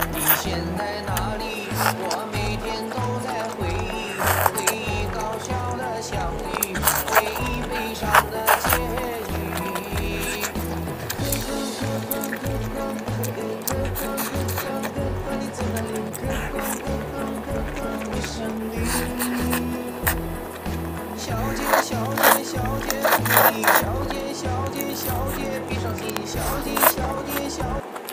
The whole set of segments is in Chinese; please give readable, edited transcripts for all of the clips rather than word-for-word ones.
你现在哪里？我每天都在回忆，回忆搞笑的相遇，回忆悲伤的结局。你在哪里？我想你。小姐，小姐，小姐，不可以。小姐，小姐，小姐，别伤心。小姐，小姐，小。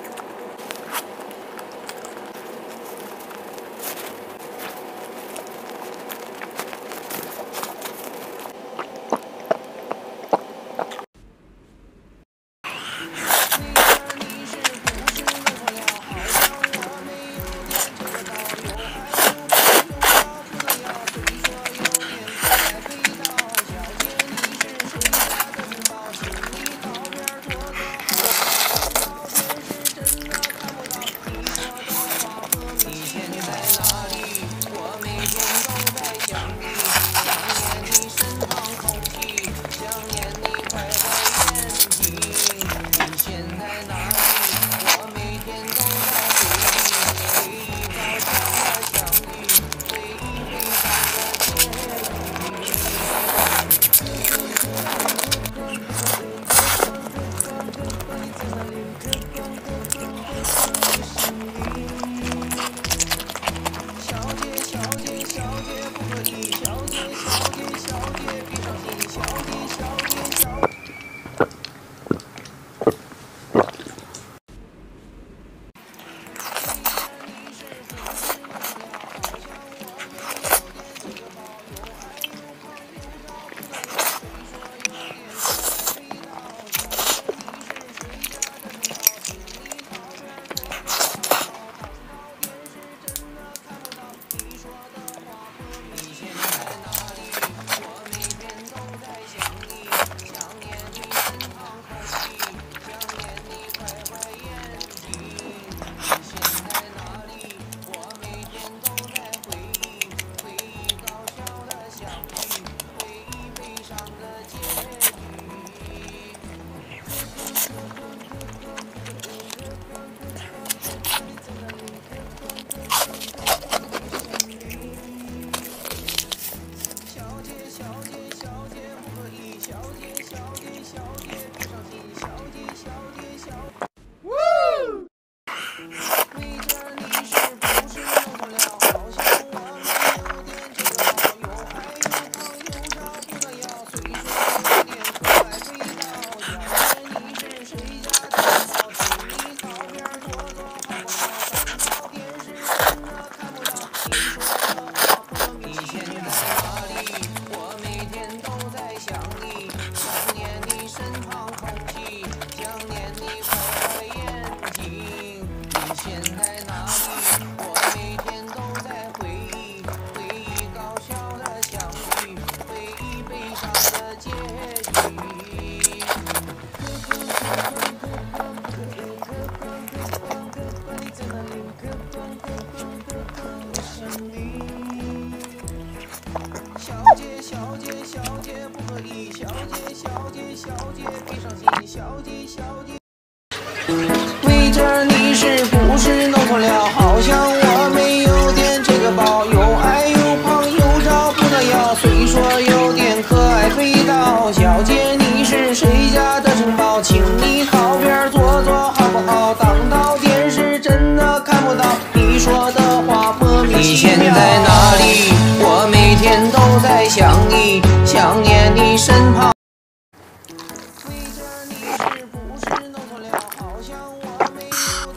为这你是不是弄错了？好像我没有点这个包，又矮又胖又找不到腰，虽说有点可爱味道。小姐你是谁家的城堡？请你靠边坐坐好不好？当到电视真的看不到，你说的话莫名其妙。你现在哪里？我每天都在想你，想念你身旁。为这你是不是弄错了？好像我没有。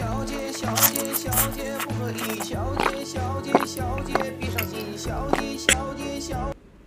小姐，小姐，小姐不可以，小姐，小姐，小姐别伤心，小姐，小姐，小。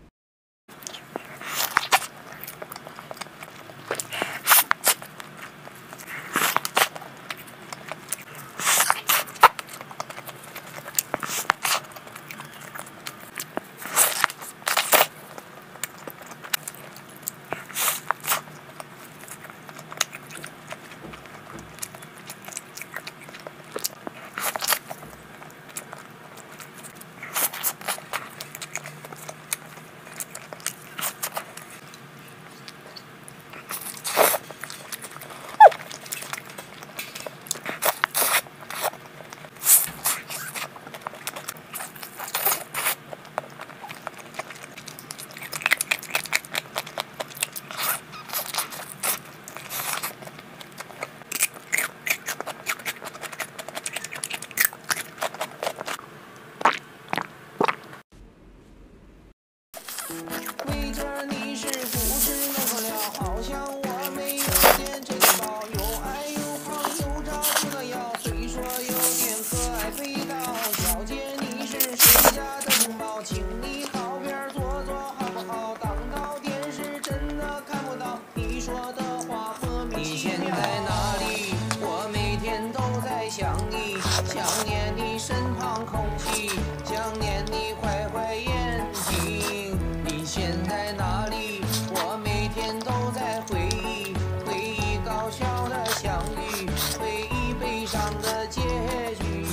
围着你是不是弄错了？好像我没有点这个包，又矮又胖又找不到腰，虽说有点可爱肥皂。小姐你是谁家的同胞？请你靠边坐坐好不好？当到电视真的看不到，你说的话莫名其妙。你现在哪里？我每天都在想你，想念你身旁空气，想念你坏坏眼睛。你现在哪里？我每天都在回忆，回忆搞笑的相遇，回忆悲伤的结局。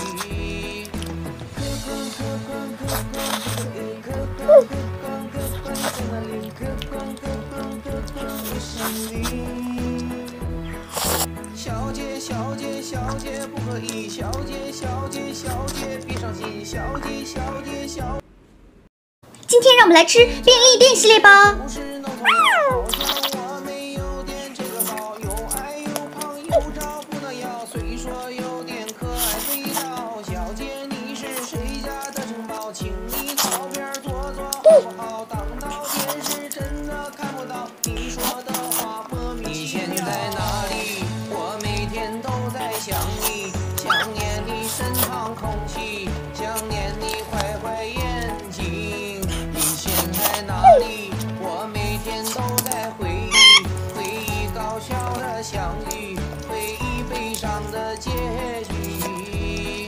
小姐，小姐，小姐不可以，小姐，小姐，小姐别伤心，小姐，小姐，小。 今天让我们来吃便利店系列包。 不是弄错了，好像我没有点这个包，又矮又胖又找不到腰，虽说有点可爱肥皂。小姐你是谁家的城堡？请你靠边坐坐好不好？当到电视真的看不到，你说的话莫名其妙。你现在哪里？我每天都在想你，想念你身旁空气，想念你坏坏眼睛。你现在哪里？我每天都在回忆，回忆搞笑的相遇，回忆悲伤的结局。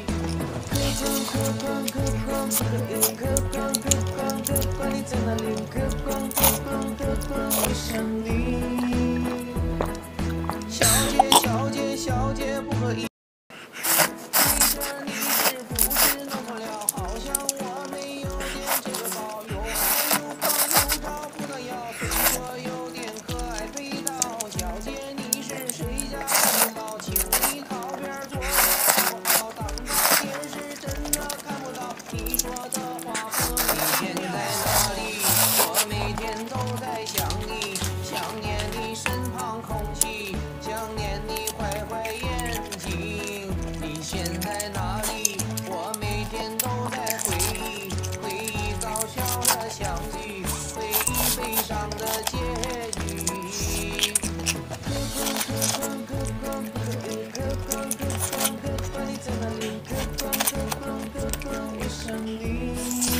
你在哪里？我想你。小姐，小姐，小姐不可以。围着你是不是弄错了？好像我没有点这个包，又矮又胖又找不到腰，虽说有点可爱肥皂。小姐你是谁家的同胞？请你靠边坐坐好不好？当到电视真的看不到，你说的话莫名其妙。你现在哪里？我每天都在想你，想念你身旁空气，想念你坏坏眼睛。你现在哪里？我每天都在回忆，回忆搞笑的相遇，回忆悲伤的结局。你在哪里？我想你。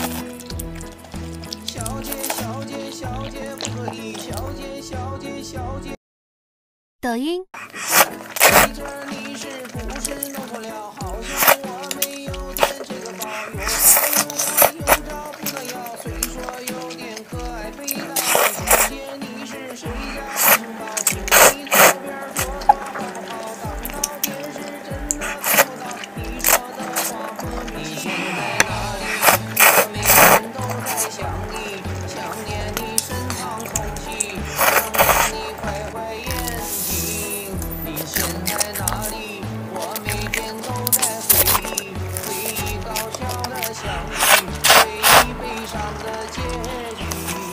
小姐，小姐，小姐不可以，小姐，小姐，小姐。 抖音。 围着你是不是弄错了？好像我没有点这个包，又矮又胖又找不到腰，虽说有点可爱肥皂。小姐你是谁家的城堡？请你靠边坐坐好不好？当到电视真的看不到，你说的话莫名其妙。你现在哪里？我每天都在想你，想念你身旁空气，想念你坏坏眼睛。你现在哪里？我每天都在回忆，回忆搞笑的相遇，回忆悲伤的结局。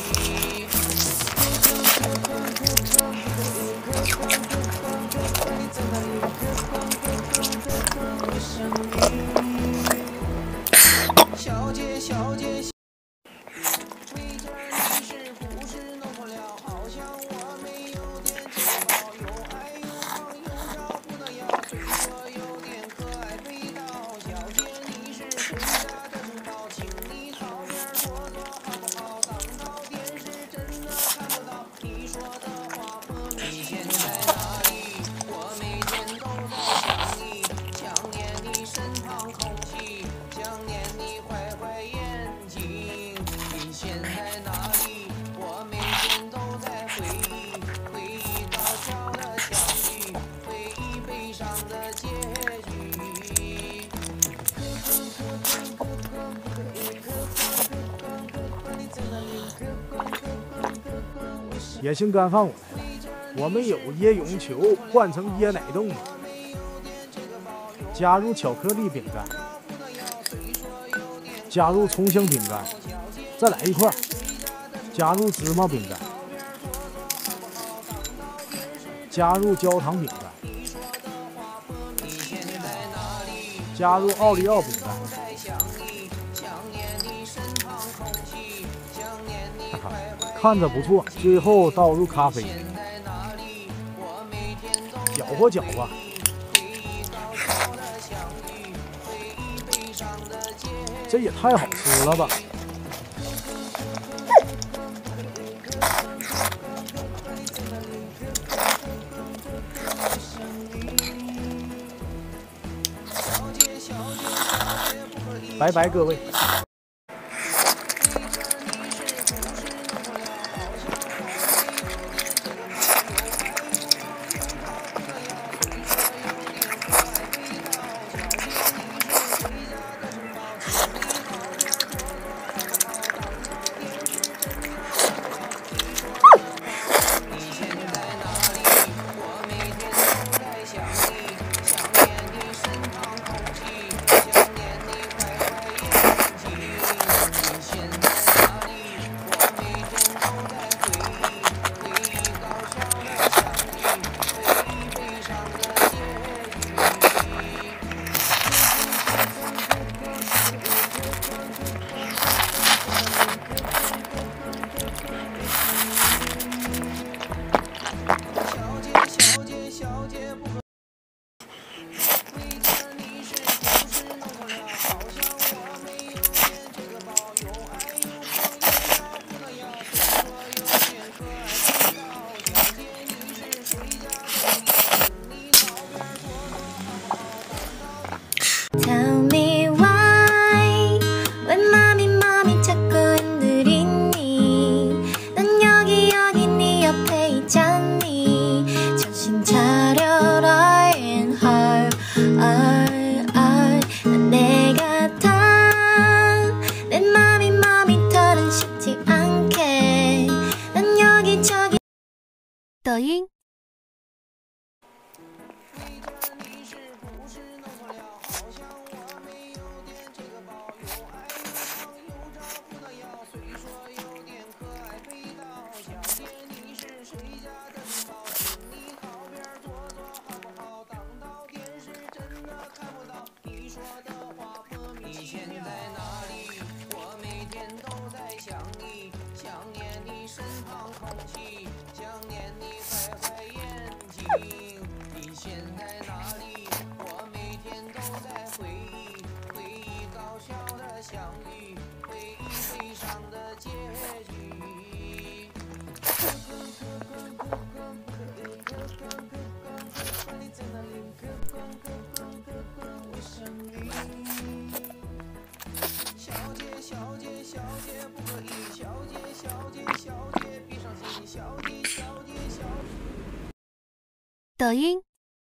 你在哪里？我想你。小姐，小姐。围着你是不是弄错了？好像我没有点这个包，又矮又胖又找不到腰，虽说有点可铁性干饭我来了，我们有椰蓉球换成椰奶冻，加入巧克力饼干，加入葱香饼干，再来一块，加入芝麻饼干，加入焦糖饼干，加入奥利奥饼干。看着不错，最后倒入咖啡，搅和搅和。这也太好吃了吧！拜拜，各位。 Tell me why 왜 맘이 자꾸 흔들리니 난 여기 네 옆에 있잖니 정신 차려라 and hard 난 내가 다 내 맘이 털은 쉽지 않게 난 여기저기 抖音抖音。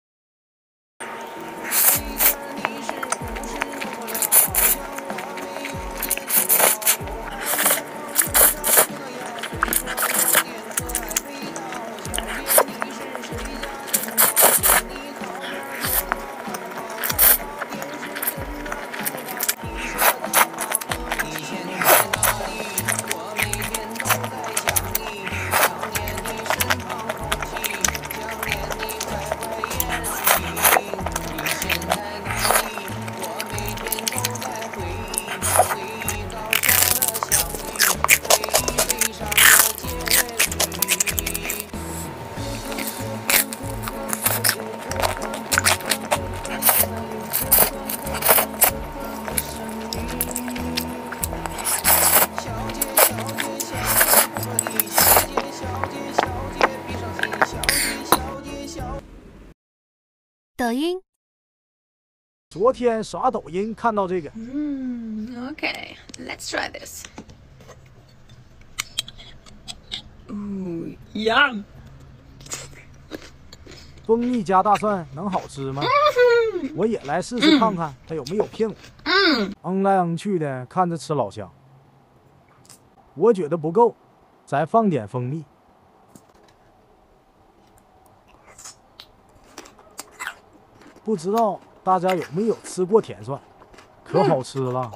抖音。 昨天刷抖音看到这个。 Okay, let's try this. Ooh, yum. 蜂蜜加大蒜能好吃吗？我也来试试看看，它有没有骗我。来去的，看着吃老香。我觉得不够，再放点蜂蜜。 不知道大家有没有吃过甜蒜，可好吃了。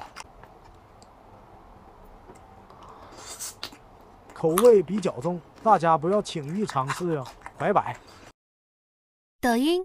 口味比较重，大家不要轻易尝试呀！拜拜。 抖音。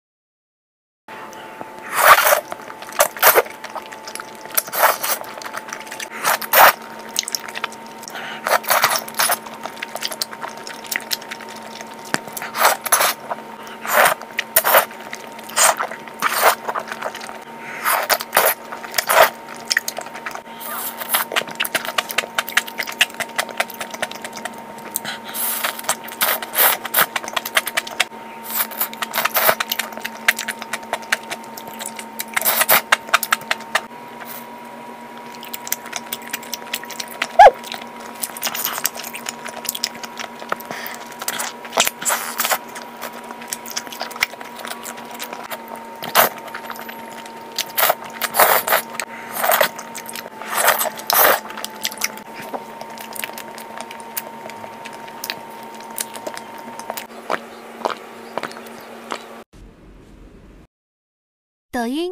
抖音。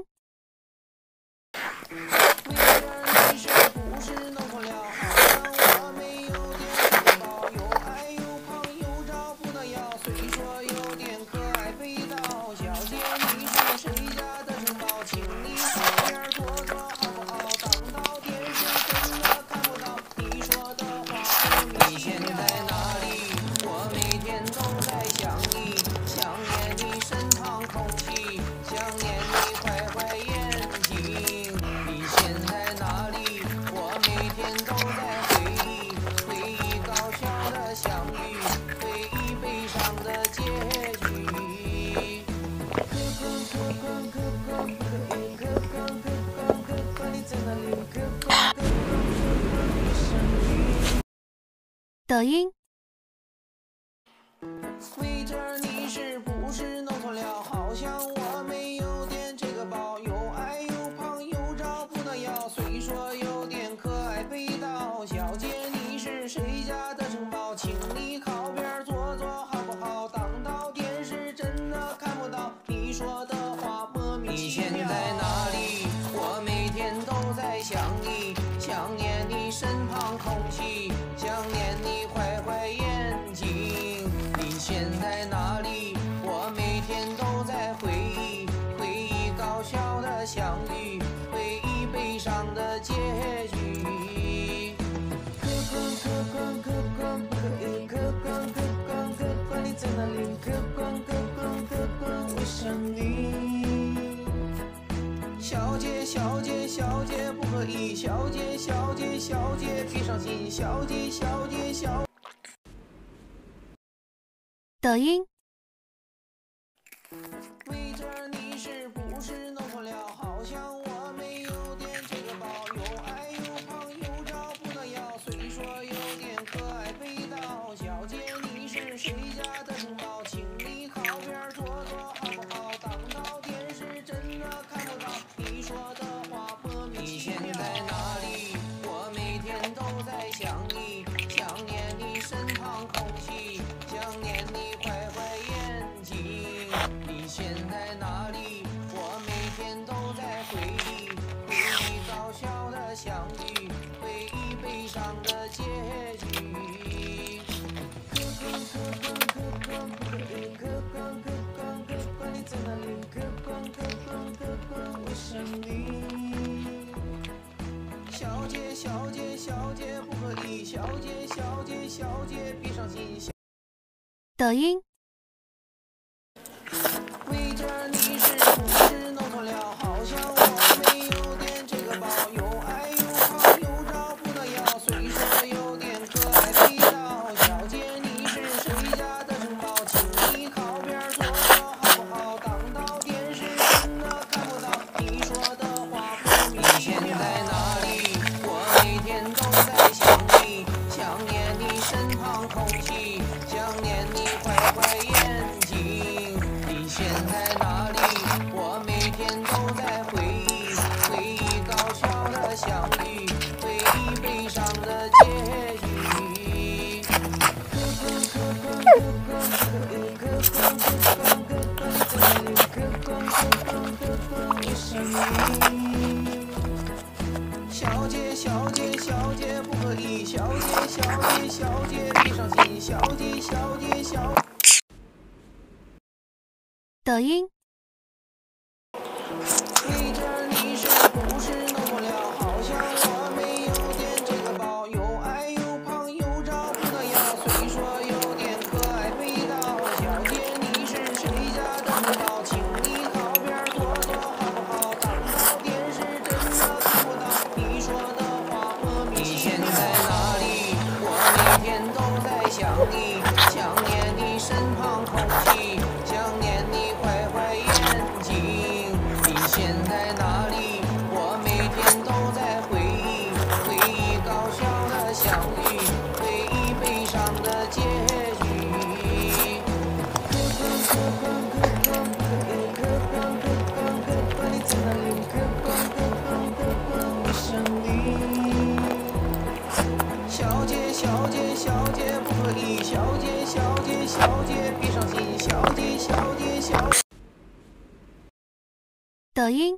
抖音。 Sweeter， 你是不是弄错了？好像我没有点这个包，又矮又胖又找不到腰，虽说有点可爱味道。小姐，你是谁家的城堡？请你靠边坐坐好不好？当到电视真的看不到，你说的话莫名其妙。你现在哪里？我每天都在想你，想念你身旁空气，想念你坏坏眼睛。你现在哪里？我每天都在回忆，回忆搞笑的相遇，回忆悲伤的结局。可光可光不可以，可光你在哪里？可光我想你。小姐小姐小姐不可以，小姐小姐小姐别伤心，小姐小姐小。 抖音。 Waiter， 你是不是弄错了？好像我没有点这个包，又矮又胖又找不到腰，虽说有点可爱味道。小姐，你是谁家的城堡？请你靠边坐坐好不好？当到电视真的看不到，你说的话莫名其妙。你现在哪里？我每天都在想你，想念你身旁空气，想念你坏坏眼睛。你现在哪里？我每天都在回忆，回忆搞笑的相遇，回忆悲伤的结局。可光不可以，可光你在哪里？可光我想你。小姐小姐小姐不可以，小姐小姐小姐别伤心。 抖音。 Waiter， 你是不是弄错了？好像我没有点这个包，又矮又胖又找不到腰，虽说有点可爱味道。小姐，你是谁家的城堡？请你靠边坐坐好不好？当到电视真的看不到，你说的话莫名其妙。你现在哪里？我每天都在想你，想念你身旁空气，想念你坏坏眼睛。你现在哪里？我每天都在回忆，回忆搞笑的相遇，回忆悲伤的结局。可光不可以，可光在哪里？可光想你。小姐，小姐，小姐不可以，小姐，小姐，小姐闭上心，小姐，小姐，小。 抖音。 对着你是不是弄错了？好像我没有点这个包，又矮又胖又找不到腰，虽说有点可爱味道。小姐，你是谁家的城堡？请你靠边坐坐好不好？当到电视真的看不到你说的话莫名其妙。你现在哪里？我每天都在想你，想念你身旁空气，想念你坏坏眼睛。你现在哪里？我每天都在回忆，回忆搞笑的相遇，回忆悲伤的结局。你在哪里？我想你。小姐，小姐，小姐不可以，小姐，小姐，小姐闭上心，小姐，小姐，小。 抖音。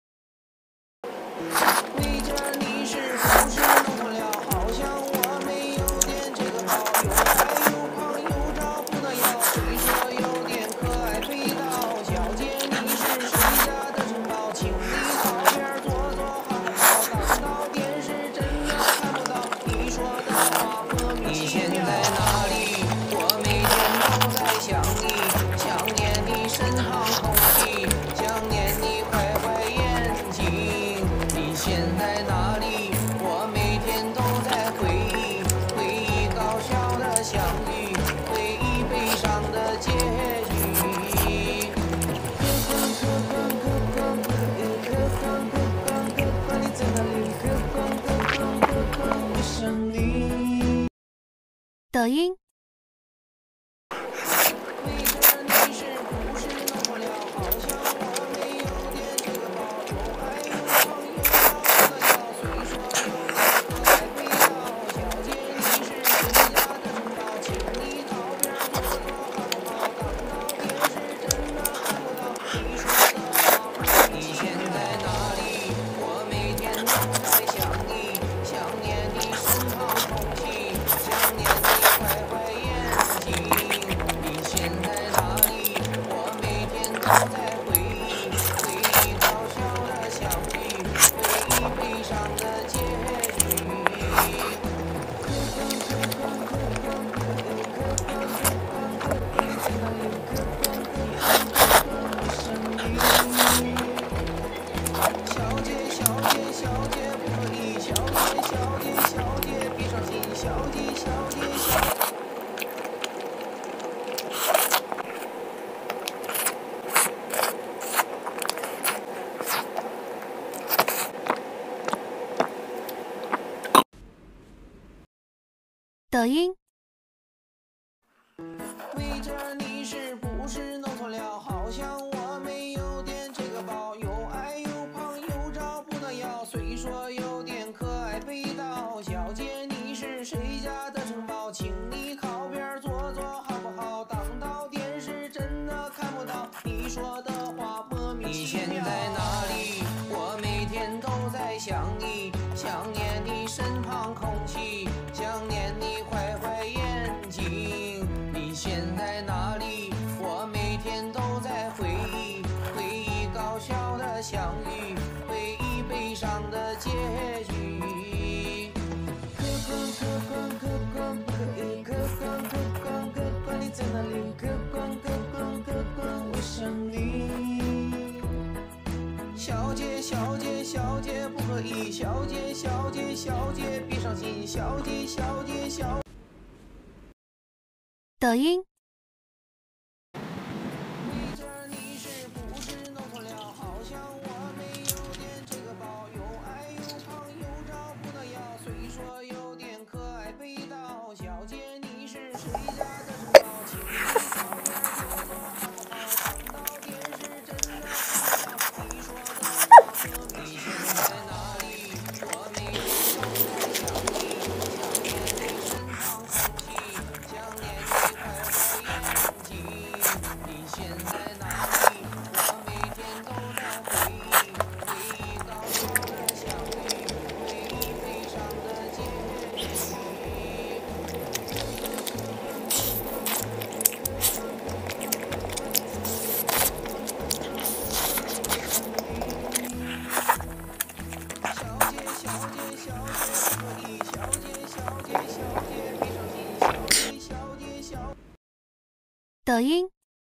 对着你是不是弄错了？好像我没有点这个包，又矮又胖又找不到腰，虽说有点可爱味道。小姐，你是谁家的城堡？请你靠边坐坐好不好？当到电视真的看不到你说的话莫名其妙。你现在哪里？我每天都在想你，想念你身旁空气，想念你坏坏眼睛。你现在哪里？我每天都在回忆，回忆搞笑的相遇，回忆悲伤的结局。你在哪里？我想你。 抖音。 对着你是不是弄错了？好像我没有点这个包，又矮又胖又找不到腰，虽说有点可爱味道。小姐，你是谁家的城堡？请你靠边坐坐好不好？当到电视真的看不到你说的话。你现在哪里？我每天都在想你，想念你身旁空气，想念你坏坏眼睛。你现在哪里？我每天都在回忆，回忆搞笑的相遇，回忆悲伤的结局。小姐，小姐，小姐不可以，小姐，小姐，小姐闭上心，小姐，小姐，小。 抖音。 对着你是不是弄错了？好像我没有点这个包，又矮又胖又找不到腰，虽说有点可爱味道。小姐，你是谁家的城堡？请你靠边坐坐好不好？当到电视真的看不到你说的话莫名其妙。你现在哪里？我每天都在想你，想念你身旁空气，想念你坏坏眼睛。你现在哪里？我每天都在回忆，回忆搞笑的相遇，回忆悲伤的结局。你在哪里？我想你。小姐，小姐，小姐不可以，小姐，小姐，小姐闭上心，小姐，小姐，小。 抖音。 对着你是不是弄错了？好像我没有点这个包，又矮又胖又找不到腰，虽说有点可爱味道。小姐，你是谁家的城堡？请你靠边坐坐好不好？当到电视真的看不到你说的话莫名其妙。你现在哪里？我每天都在想你，想念你身旁空气，想念你坏坏抖音。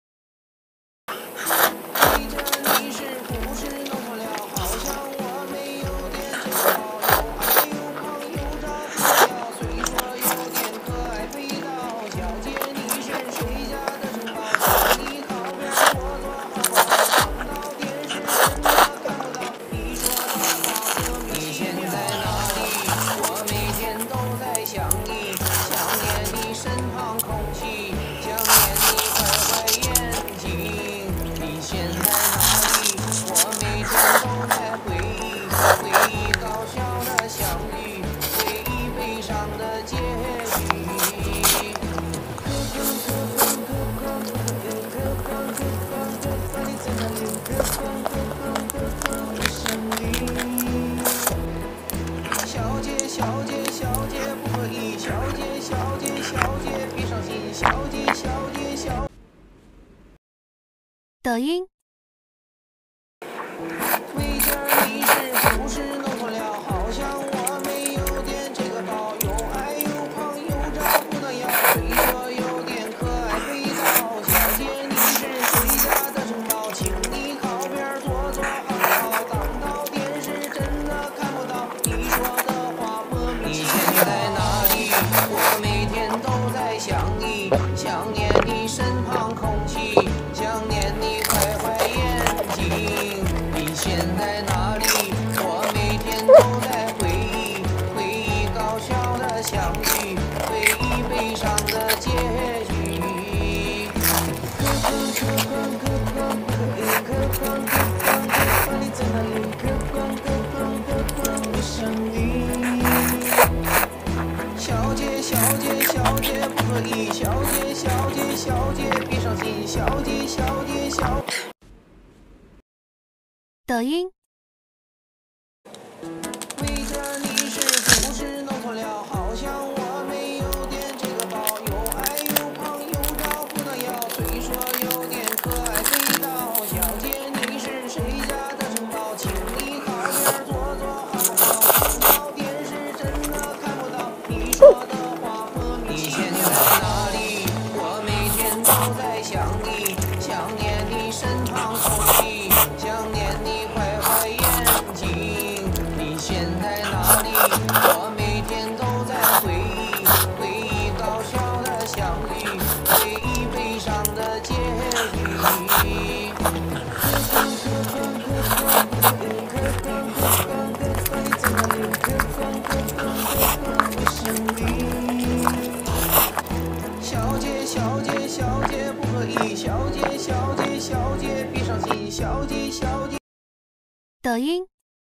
抖音。抖音。抖音。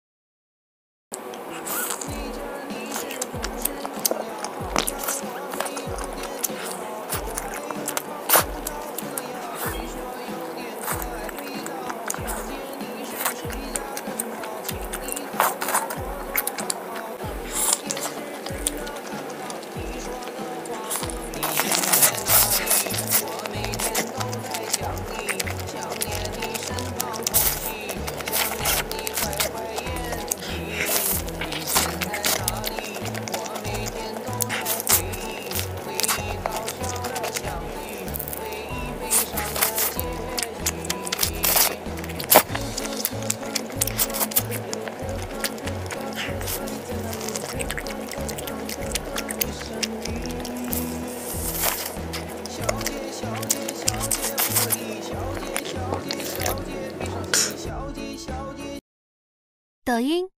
抖音。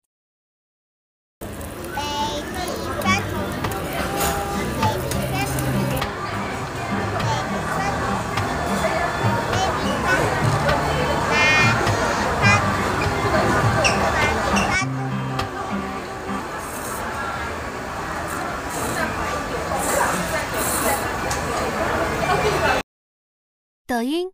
抖音。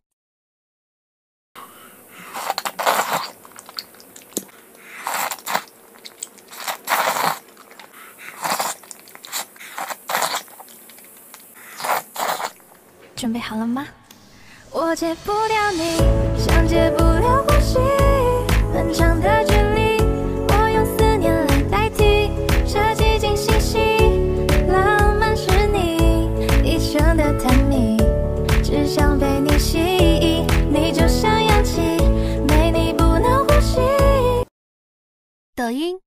准备好了吗？我戒不掉你，像戒不了呼吸，很长的距离，我用思念来代替，这寂静细细，浪漫是你一生的探秘，只想被你。 抖音。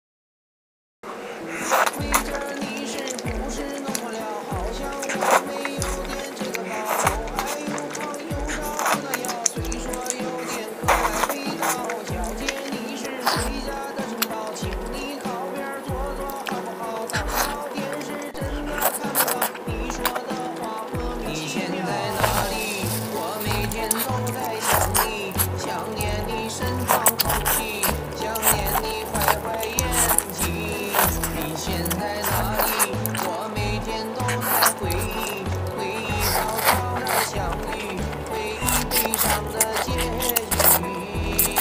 围着你是不是弄错了？好像我没有点这个包，又矮又胖又找不到腰，虽说有点可爱味道。小姐你是谁家的城堡？请你靠边坐坐好不好？当到电视真的看不到你说的话莫名其妙。你现在哪里？我每天都在想你，想念你身旁空气，想念你坏坏眼睛。你现在哪里？我每天都在回忆，回忆高潮的相遇，回忆悲伤的结局。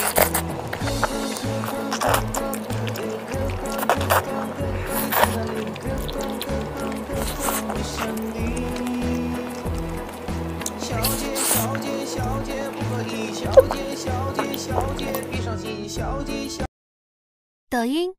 小姐，小姐，小姐不可以，小姐，小姐，小姐别伤心，小姐，小。 抖音。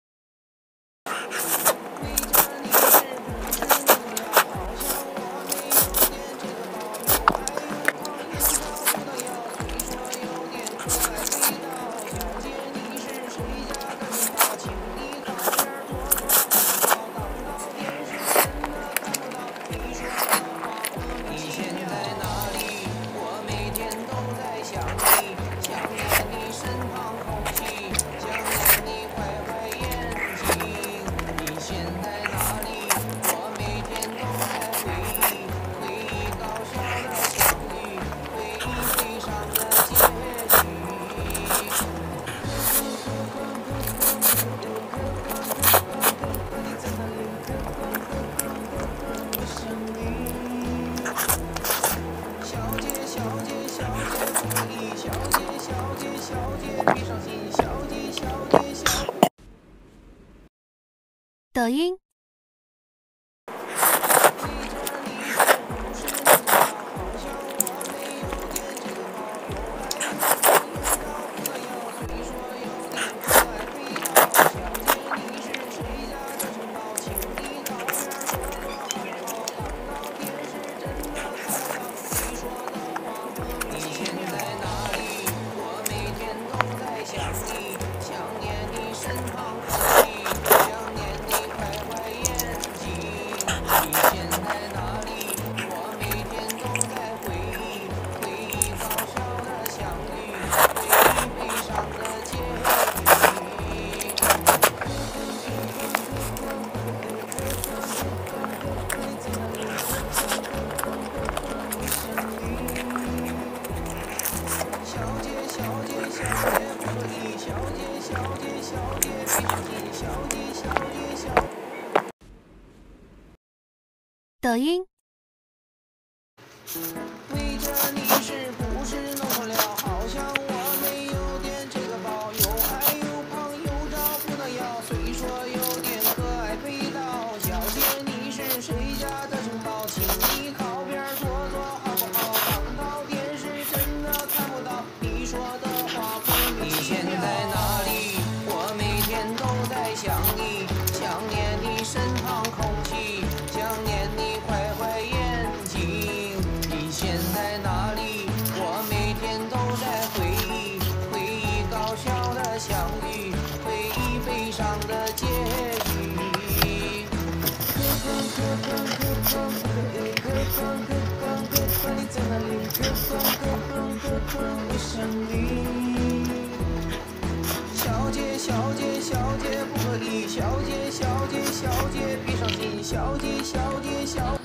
抖音。抖音。 围着你是不是弄错了？好像我没有点这个包，又矮又胖又找不到腰，虽说有点可爱味道。小姐你是谁家的城堡？请你靠边坐坐好不好？当到电视真的看不到你说的话莫名其妙。你现在哪里？我每天都在想你，想念你身旁空气，想念你坏坏眼睛。你现在哪里？我每天都在回忆，回忆搞笑的相遇，回忆悲伤的结局。你在哪里？我想你。小姐，小姐，小姐不可以，小姐，小姐，小姐别伤心，小姐，小姐，小。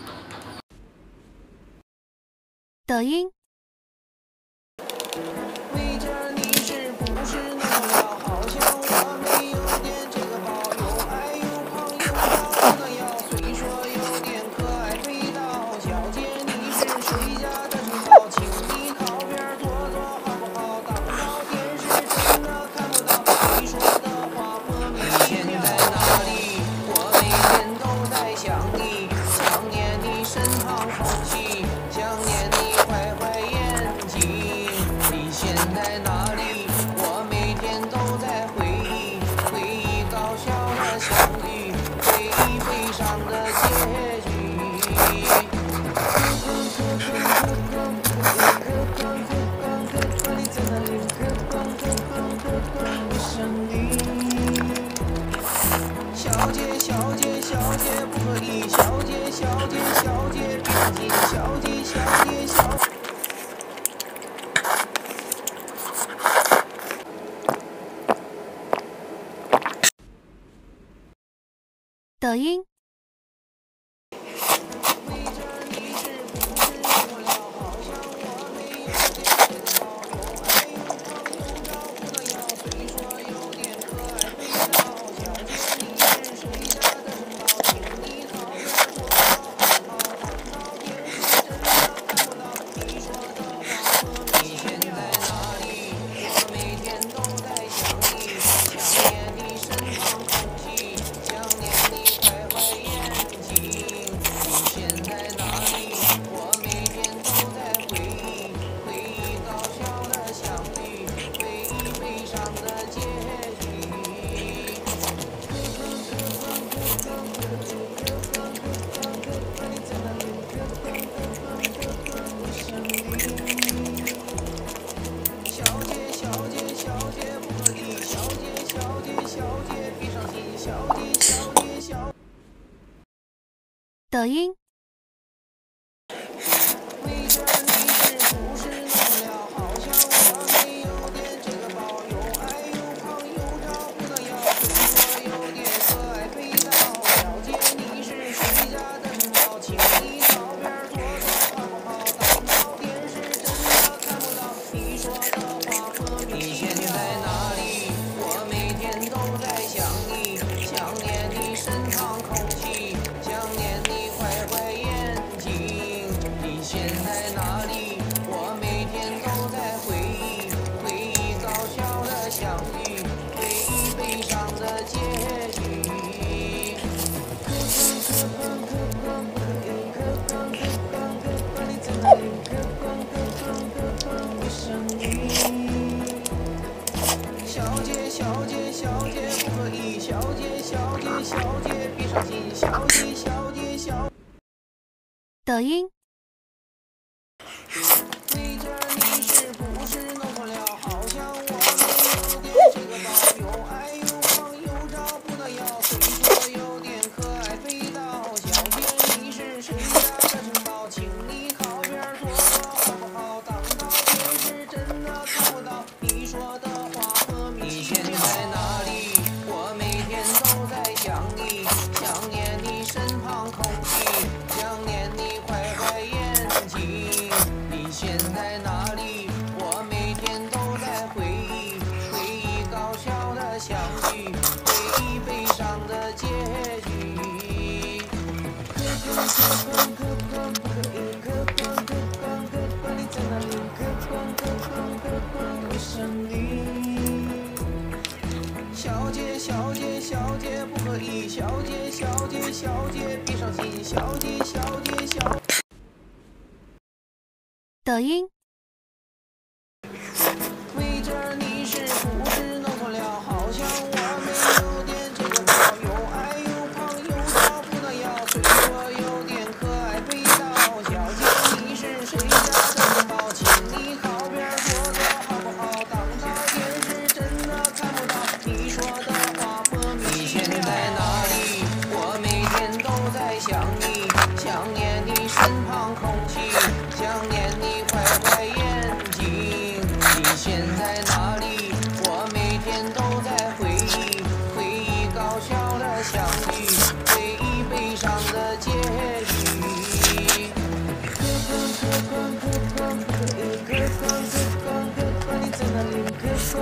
抖音。 围着你是不是弄错了？好像我没有点这个包，又矮又胖又找不到腰，虽说有点可爱味道。小姐你是谁家的城堡？请你靠边坐坐好不好？当到电视真的看不到你说的话莫名其妙。你现在哪里？我每天都在想你，想念你身旁空气，想念你坏坏小姐小姐小姐不可以，小姐小姐小姐别伤心，小姐小姐小姐。 抖音。抖音。小姐小姐小姐不可以，小姐小姐小姐别伤心，小姐小姐小。抖音。 为着你是不是弄错了？好像我没有点这个包，又矮又胖又找不到腰，虽说有点可爱肥皂。小姐你是谁家的城堡？请你靠边坐坐好不好？当到电视真的看不到你说的话和你现在哪里？我每天都在想你，想念你身旁空气，想念你坏坏眼睛。你现在哪里？我每天都在回忆，回忆搞笑的相遇，回忆悲伤的结局。你在哪里？为什你？小姐小姐小姐不可以，小姐小姐小姐别伤心，小姐小姐小。 抖音。 为着你是不是弄错了？好像我没有点这个包，又矮又胖又找不到腰，虽说有点可爱肥皂。小姐你是谁家的城堡？请你靠边坐坐好不好？当到电视真的看不到你说的话和你现在哪里？我每天都在想你，想念你身旁空气，想念你坏坏眼睛。你现在哪里？我每天都在回忆，回忆搞笑的相遇，回忆悲伤的结局。你在哪里？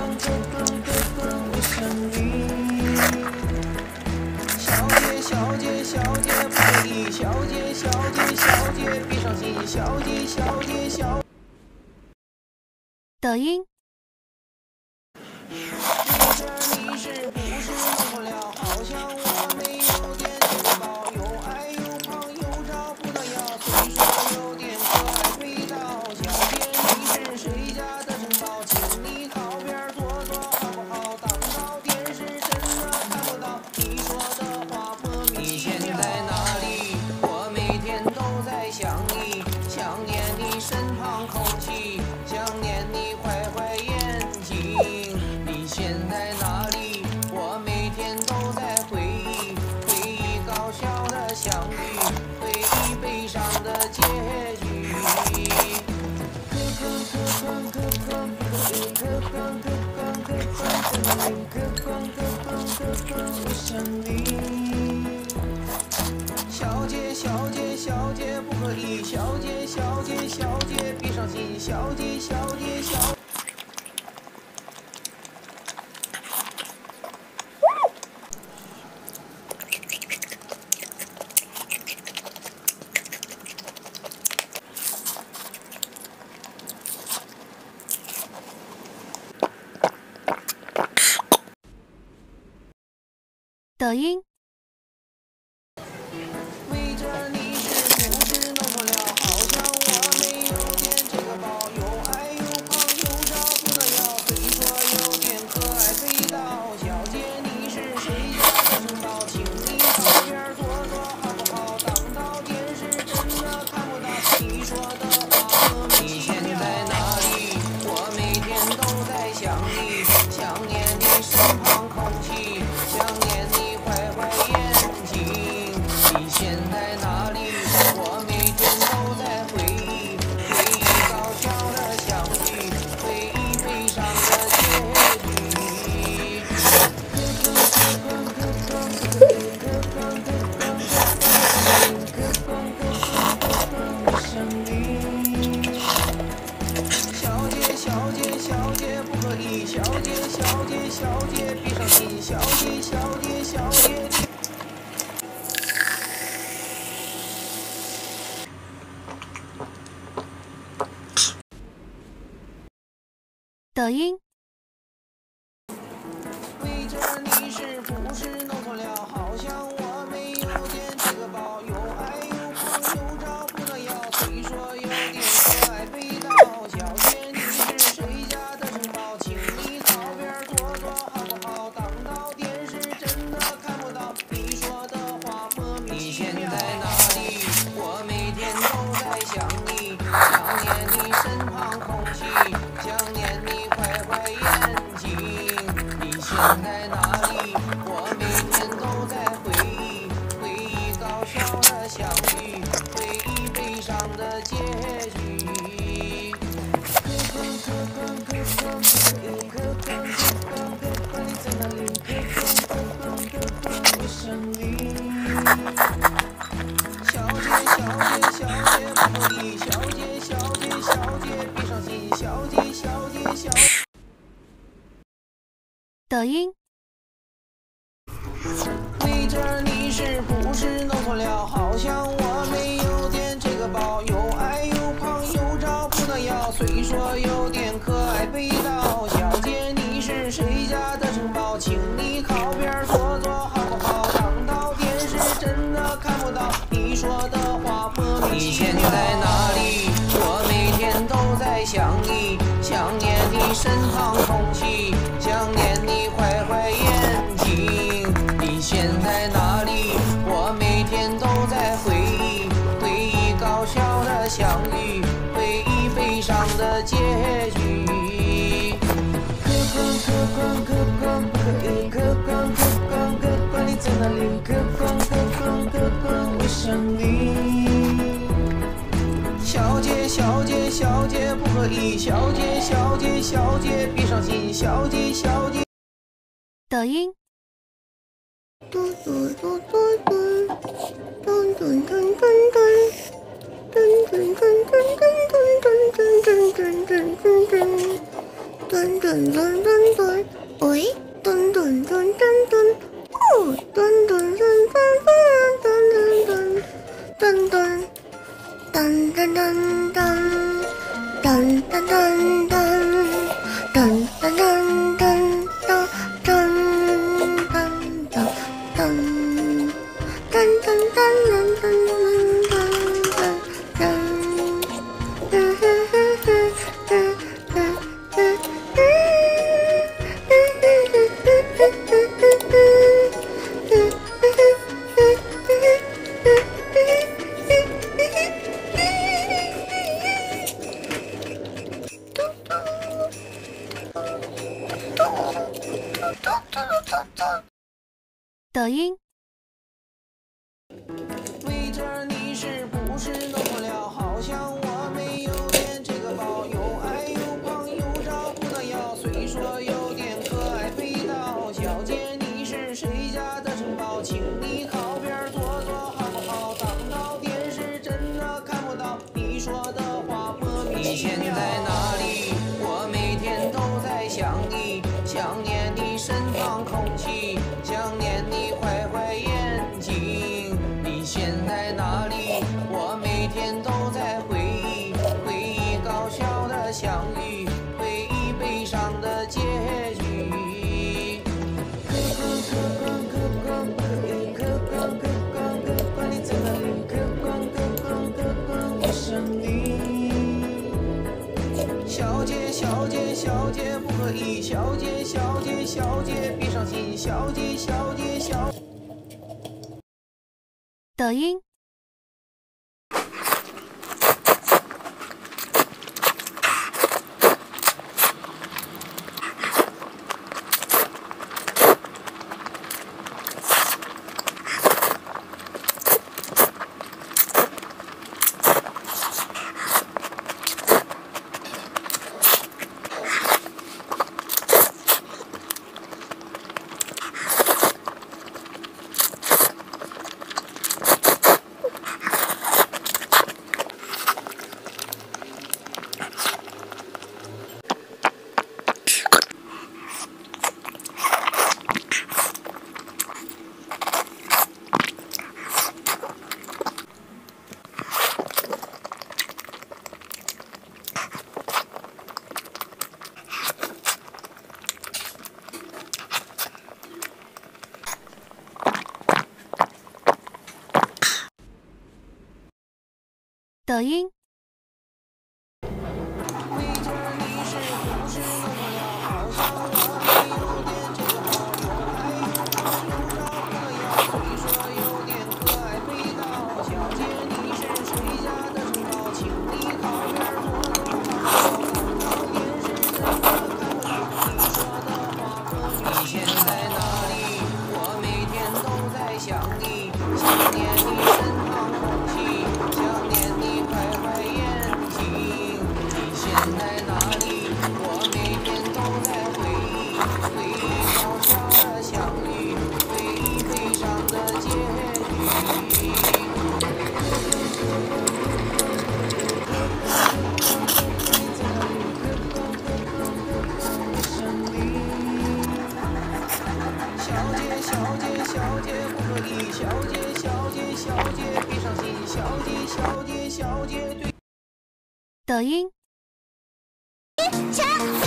为什你？小姐小姐小姐不可以，小姐小姐小姐别伤心，小姐小姐小。 抖音。 为着你是不是弄错了？好像我没有点这个包，又矮又胖又找不到腰，虽说有点可爱肥皂。小姐你是谁家的城堡？请你靠边坐坐好不好？当到电视真的看不到你说的话和你现在哪里？我每天都在想你，想念你身旁空气，想念你坏坏我想你。小姐，小姐，小姐不可以，小姐，小姐，小姐别伤心，小姐，小姐，小。 抖音。 围着你是不是弄错了？好像我没有点这个包，又矮又胖又找不到腰，虽说有点可爱味道。小姐你是谁家的城堡？请你靠边坐坐好不好？当到电视真的看不到你说的话莫名其妙。你现在哪里？我每天都在想你，想念你身旁空气，想念你坏坏眼睛。你现在哪里？我每天都在回忆，回忆搞笑的相遇，回忆悲伤的结局。小姐，小姐，小姐不可以，小姐，小姐，小姐别伤心，小姐，小姐，小姐。 抖音。 围着你是不是弄错了？好像我没有点这个包，又矮又胖又找不到腰，虽说有点可爱味道。小姐你是谁家的城堡？请你靠边坐坐好不好？当到电视真的看不到你说的话莫名其妙。你现在哪里？我每天都在想你，想念你身旁空气，想念你坏坏眼睛。你现在哪里？我每天都在回忆，回忆搞笑的相遇，回忆悲伤的结局。你在哪里？我想你。小姐，小姐，小姐不可以，小姐，小姐，小姐别伤心，小姐，小姐，小。 抖音。 围着你是不是弄错了？好像我没有点这个包，又矮又胖又找不到腰，虽说有点可爱味道。小姐你是谁家的城堡？请你靠边坐坐好不好？当到电视真的看不到你说的话莫名其妙。你现在哪里？我每天都在想你，想念你身旁空气，想念你坏坏眼睛。你现在哪里？我每天都在回忆，回忆搞笑的相遇，回忆悲伤的结局。你在哪里？我想你。小姐，小姐，小姐不可以，小姐，小姐，小姐别伤心，小姐，小姐。 抖音。 嘟嘟嘟嘟嘟，嘟嘟嘟嘟嘟，嘟嘟嘟嘟嘟嘟嘟嘟嘟嘟嘟嘟嘟嘟嘟，喂，嘟嘟嘟嘟嘟，哦，嘟嘟嘟嘟嘟嘟嘟嘟嘟，噔噔噔噔，噔噔噔噔，噔噔噔噔噔噔。 抖音。 围着你是不是弄错了？好像我没有点这个包，又矮又胖又找不到腰，虽说有点可爱味道。小姐你是请你靠边坐坐好不好？挡到电视真的看不到你说的话莫名其妙。你现在哪里？我每天都在想你，想念你身旁空气，想念你坏坏眼睛。你现在哪里？我每天都在回忆，回忆搞笑的相遇，回忆悲伤的结局。你在哪里？我想你。小姐，小姐，小姐不可以，小姐，小姐，小姐别伤心，小姐，小姐，小。 抖音。抖音。抖音。 终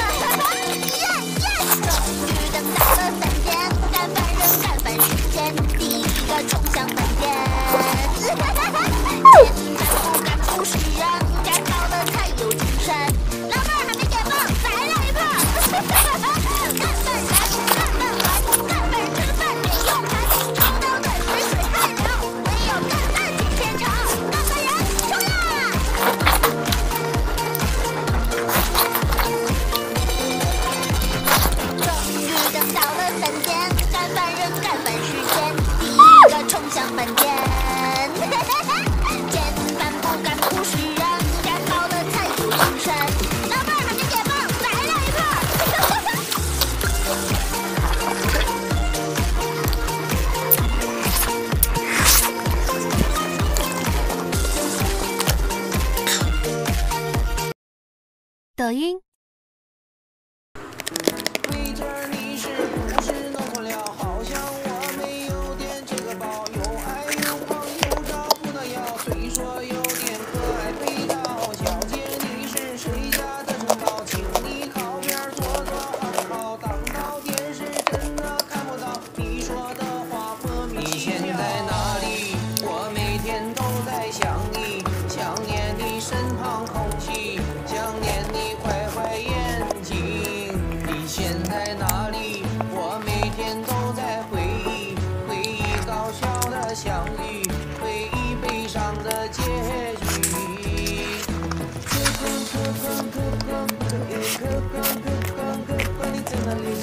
于等到了3天，干饭人干饭时间，第一个冲向饭店。简单不干不是人，干到了才有精神。老妹儿还没点棒，再来一盘。干饭人，干饭完，干饭吃饭得用盘，潮到的水水太凉，唯有干饭进天长。干饭人，冲呀！到了3天，干饭人干饭时间，第一个冲向饭店。简单不干不是人，干到了才有精神。老妹儿还没点棒，再来一盘。 抖音。 相遇，回忆悲伤的结局。你在哪里？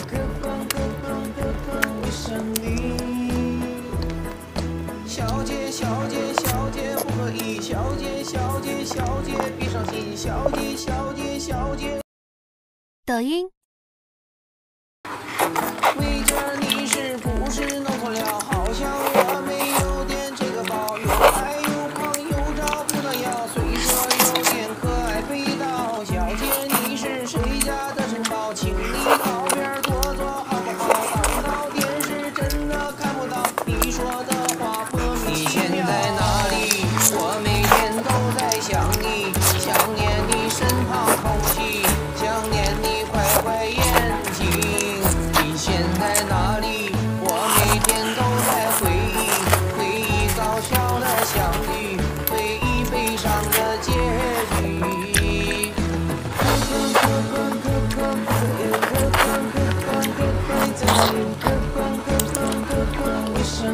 我想你。小姐，小姐，小姐不可以，小姐，小姐，小姐别伤心，小姐，小姐，小姐。 抖音。 围着你是不是弄错了？好像我。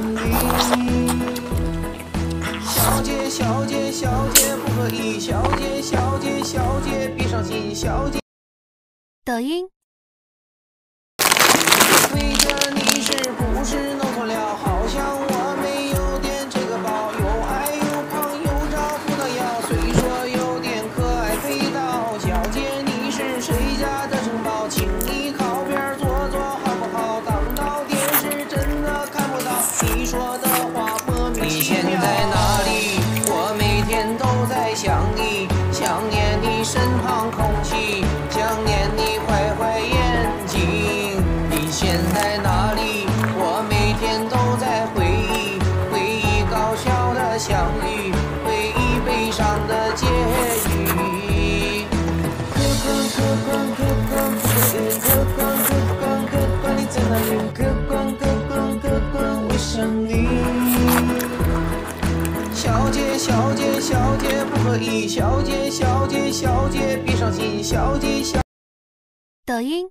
里。小姐，小姐，小姐不可以，小姐，小姐，小姐别伤心，小姐。 抖音。 为着你是不是弄错了？好像我没有点这个包，又矮又胖又找不到腰，虽说有点可爱肥皂。小姐，你是谁家的城堡？请你靠边坐坐好不好？当到电视真的看不到你说的话莫名其妙。你现在哪里？我每天都在想你，想念你身旁空气，想念你坏坏眼睛。你现在哪里？我每天都在回忆，回忆搞笑的相遇，回忆悲伤的结局。你在哪里？我想你。小姐，小姐，小姐不可以，小姐，小姐，小姐别伤心，小姐，小。 抖音。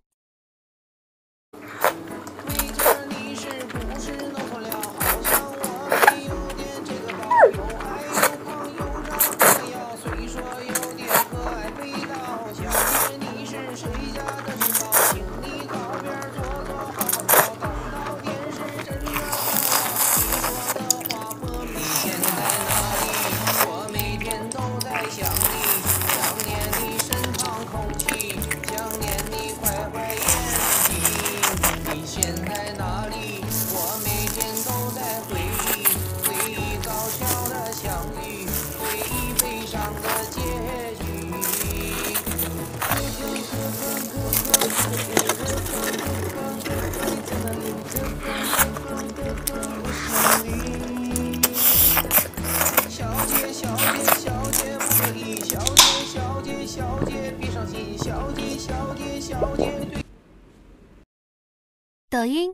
为着你是不是弄错了？好像我没有点这个包，又矮又胖又找不到腰，虽说有点可爱肥皂。小姐，你是谁家的城堡？请你靠边坐坐好不好？当到电视真的看不到你说的话莫名其妙。你现在哪里？我每天都在想你，想念你身旁空气，想念你坏坏眼睛。你现在哪里？我每天都在回忆，回忆搞笑的相遇，回忆悲伤的结局。你在哪里？我想你。小姐，小姐，小姐不可以，小姐，小姐，小姐别伤心，小姐，小姐，小姐对。 抖音。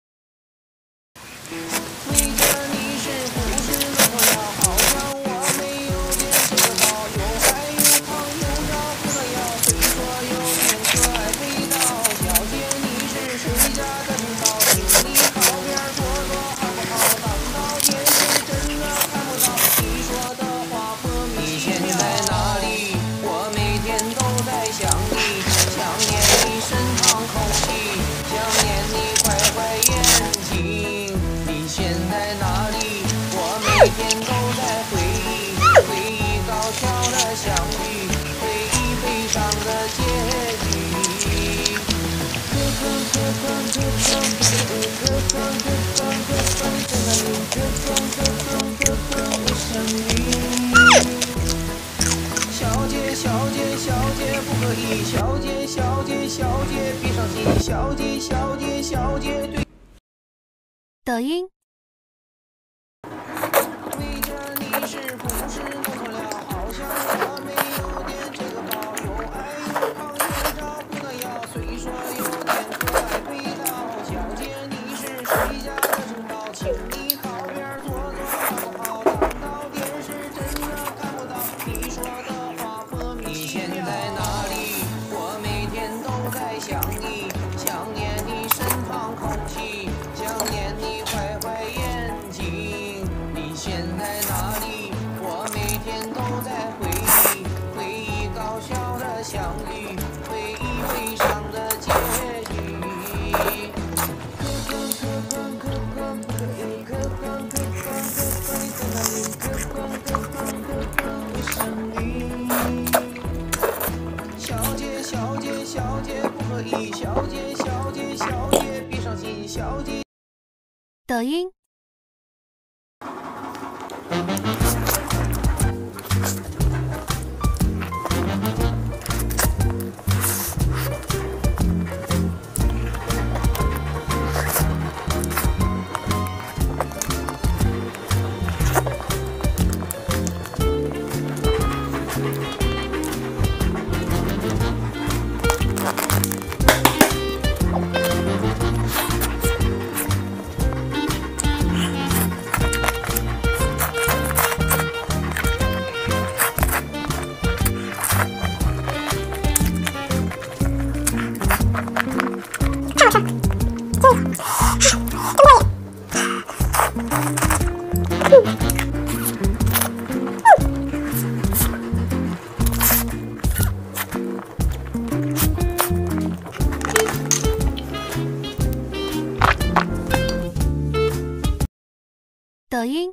为着你是不是弄错了？好像我没有点这个包，又矮又胖又找不到腰，虽说有点可爱肥皂。小姐，你是谁家的城堡？请你靠边坐坐好不好？当到电视真的看不到你说的话莫名其妙。你现在哪里？我每天都在想你，想念你身旁空气，想念你坏坏眼睛。你现在哪里？我每天都在回忆，回忆搞笑的相遇，回忆悲伤的结局。我想你。小姐，小姐，小姐不可以，小姐，小姐，小姐别伤心，小姐，小姐，小姐对。 抖音。 为着你是不是弄错了？好像我没有点这个包，又矮又胖又找不到腰，虽说有点可爱肥皂。小姐，你是谁家的城堡？请你靠边坐坐好不好？当到电视真的看不到你说的话莫名其妙。你现在哪里？我每天都在想你，想念你身旁空气，想念你坏坏眼睛。你现在哪里？我每天都在回忆，回忆搞笑的相遇，回忆悲伤的结局。你在哪里？我想你。小姐，小姐，小姐不可以，小姐，小姐，小姐别伤心，小姐。 抖音。 抖音。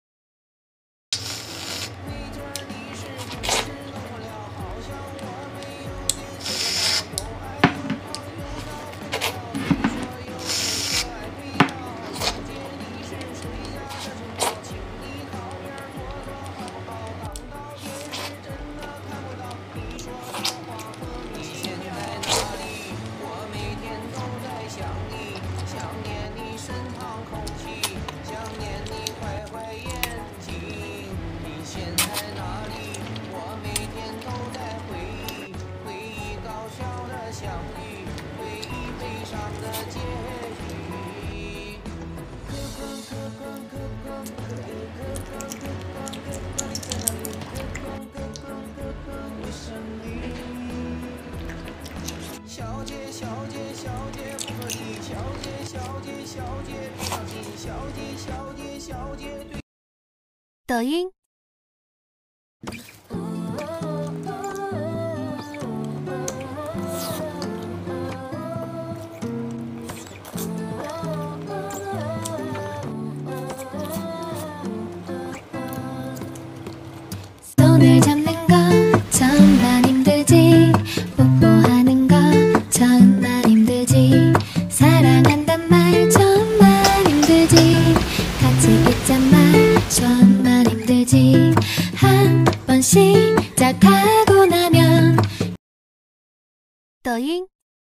小姐，小姐，小姐不可以，小姐，小姐，小姐别伤心，小姐，小姐，小姐对。 抖音。손을 잡는 거 정말 힘들지 뽀뽀하는 거 정말 힘들지 사랑한단 말 정말 힘들지 같이 있잔 말 정말 힘들지 한 번 시작하고 나면 抖音。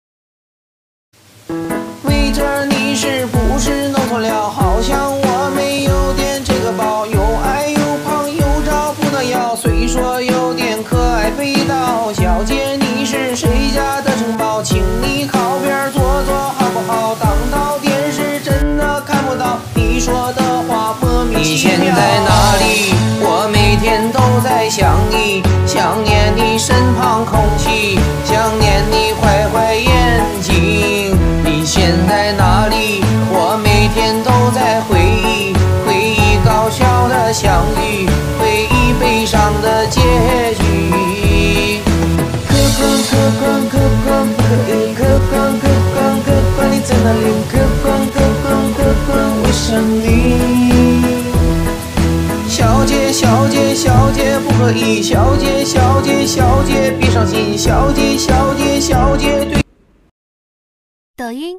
为着你是不是弄错了？好像我没有点这个包，又矮又胖又找不到腰，虽说有点可爱味道。小姐，你是谁家的城堡？请你靠边坐坐好不好？当到电视真的看不到，你说的话莫名其妙。你现在哪里？我每天都在想你，想念你身旁空气，想念你坏坏眼睛。你现在哪里？我每天都在回忆，回忆搞笑的相遇，回忆悲伤的结局。可可可可可可不可以？可可可可可可你在哪里？可可可可可可我想你。小姐，小姐，小姐不可以，小姐，小姐，小姐别伤心，小姐，小姐，小姐对。 抖音。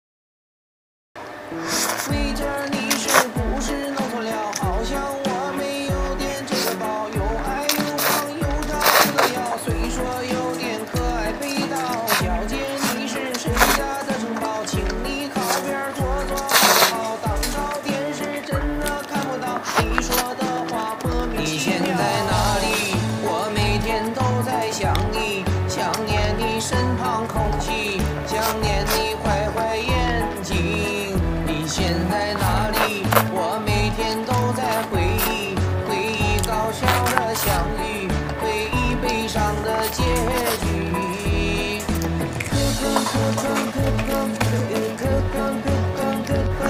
为着你是不是弄错了？好像我没有点这个包，又矮又胖又找不到腰，虽说有点可爱味道。小姐，你是谁家的城堡？请你靠边坐坐好不好？当到电视真的看不到，你说的话莫名其妙。你现在哪里？我每天都在想你，想念你身旁空气，想念你坏坏眼睛。你现在哪里？我每天都在回忆，回忆搞笑的相遇，回忆悲伤的结局。可可可可可可可可可可可可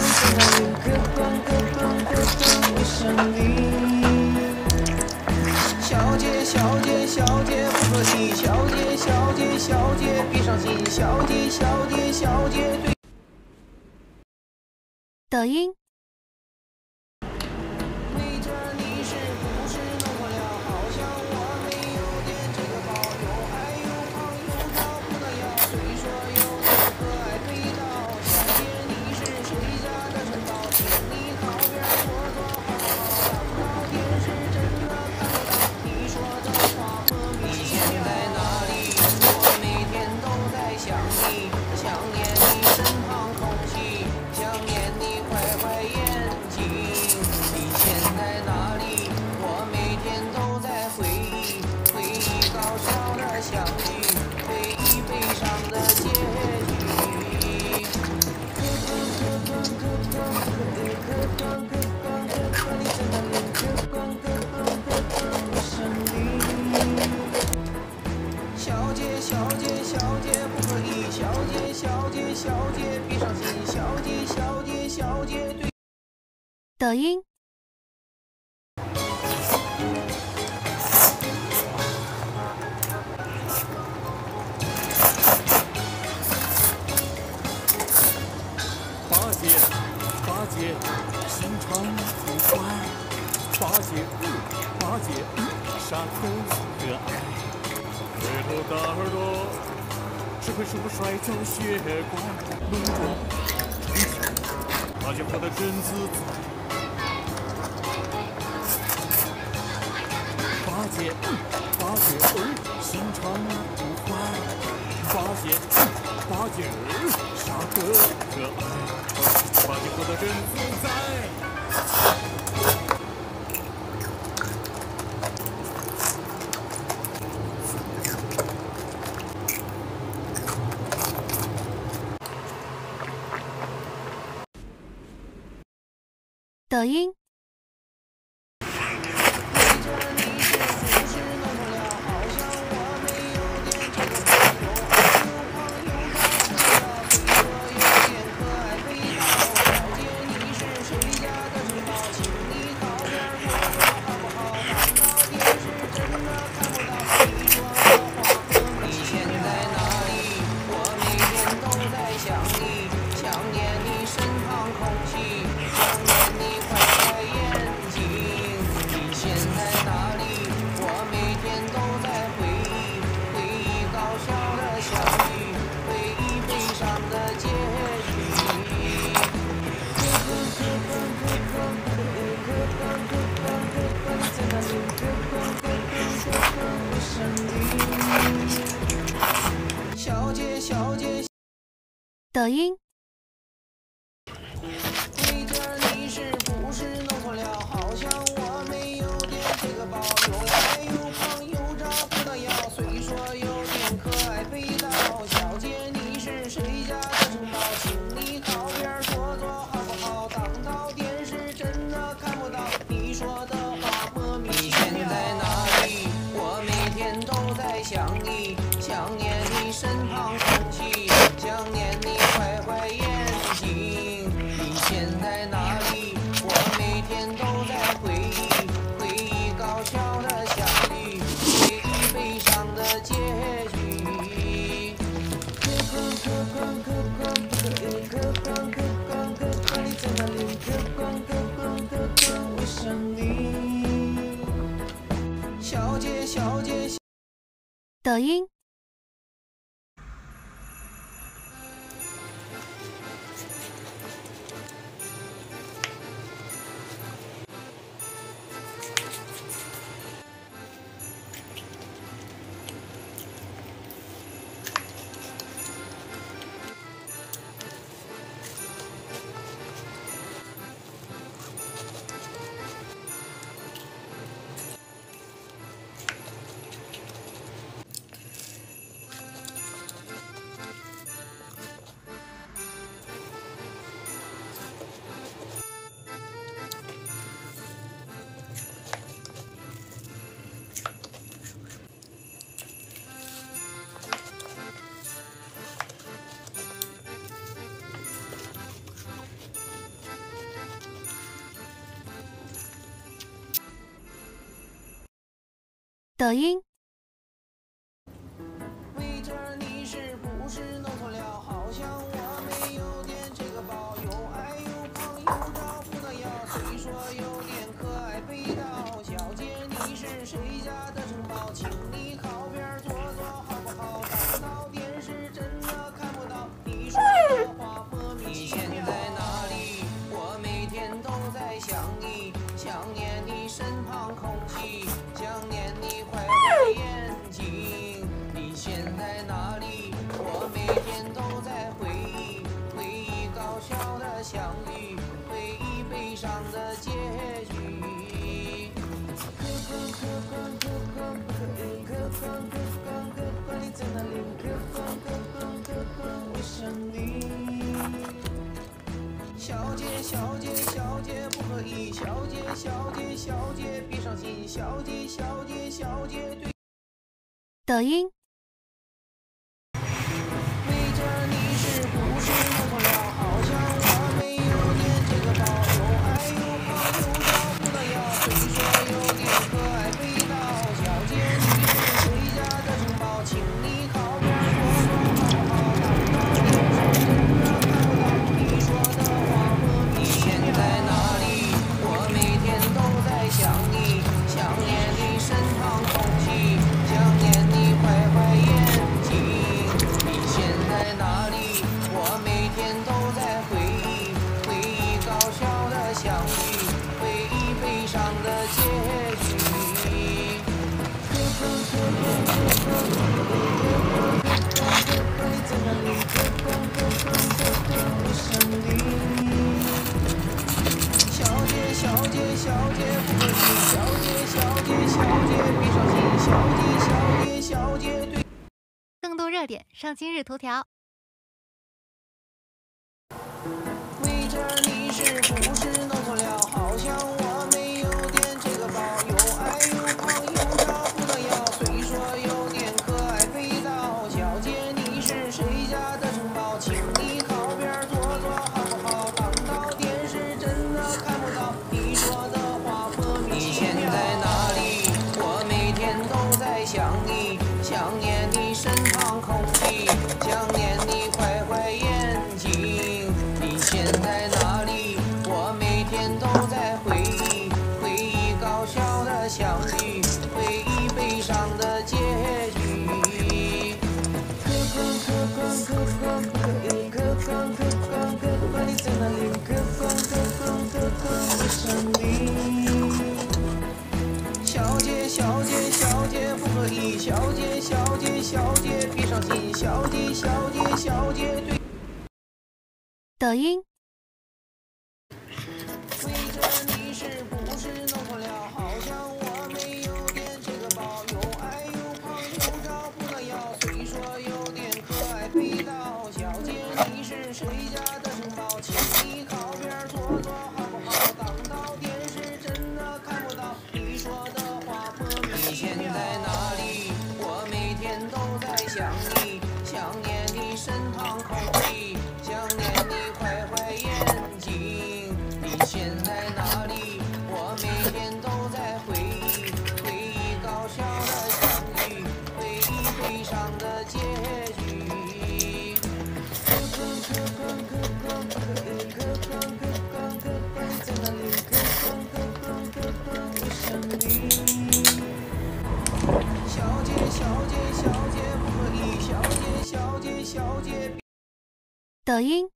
我想你。小姐，小姐，小姐不可以，小姐，小姐，小姐别伤心，小姐，小姐，小姐对。 抖音。 为着你是不是弄错了？好像我没有点这个包，又矮又胖又找不到腰，虽说有点可爱味道。小姐，你是谁家的城堡？请你靠边坐坐好不好？当到电视真的看不到，你说的话莫名其妙。你现在哪里？我每天都在想你，想念你身旁空气，想念你坏坏眼睛。你现在哪里？我每天都在回忆，回忆搞笑的相遇，回忆悲伤的结局。可可可可可可可可可你在哪里？可可可可可我想你。小姐，小姐，小姐不可以，小姐，小姐，小姐别伤心，小姐，小姐，小姐对。 抖音。 姐心肠不坏，八戒傻可爱，肥头大耳朵，只会数摔跤血管，轮着八戒活得真自在。八戒心肠不坏，八戒傻可爱，八戒活得真自在。 抖音。抖音。 回家你是不是弄错了？好像我没有点这个包，又矮又胖又找不到腰，虽说有点可爱肥皂。小姐你是谁家的城堡？请你靠边坐坐好不好？当套电视真的看不到，你说的话莫名其妙。你现在哪里？我每天都在想你，想念你身旁空气，想念你坏坏眼睛。你现在哪里？我每天都在回忆搞笑的相遇，回忆悲伤的结局。你在哪里？我想你。小姐，小姐。 抖音。抖音。 回家你是不是弄错了？好像我没有点这个包，又矮又胖又找不到腰，虽说有点可爱肥皂。小姐你是谁家的城堡？请你靠边坐坐好不好？当套电视真的看不到，你说的话莫名其妙。你现在哪里？我每天都在想你，想念你身旁空气，想念你坏坏眼睛。你现在哪里？我每天都在回忆搞笑的相遇，回忆悲伤的结局。你在哪里？我想你。小姐，小姐，小姐不可以，小姐，小姐，小姐别伤心，小姐，小姐，小姐对。 抖音。 回家你是不是弄错了？好像我没有点这个包，又矮又胖又找不到腰，虽说有点可爱肥皂。小姐你是谁家的城堡？请你靠边坐坐好不好？当套电视真的看不到，你说的话莫名其妙。 更多热点上今日头条。 为这你是不是弄错了？好像我没有点这个包，又矮又胖又长不得腰，虽说有点可爱肥皂。小姐你是谁家的城堡？请你靠边坐坐好不好？当到电视真的看不到你说的话莫名其妙。你现在哪里？我每天都在想你，想念你身旁空气，想念你坏坏眼睛。你现在哪里？我每天都在回忆，回忆搞笑的相遇，回忆悲伤的结局。你在哪里？我想你。小姐，小姐，小姐不可以，小姐，小姐，小姐别伤心，小姐，小姐，小姐对。 抖音。 为这你是不是弄错了？好像我没有点这个包，又矮又胖又找不到腰，虽说有点可爱肥皂。小姐你是谁家的城堡？请你靠边坐坐好不好？当到电视真的看不到你说的话莫名其妙。你现在哪里？我每天都在想你，想念你身旁空气，想念你坏坏眼睛。你现在哪里？我每天都在回忆，回忆搞笑的相遇，回忆悲伤的结局。你在哪里？我想你。小姐，小姐，小姐不可以，小姐，小姐，小姐。 抖音。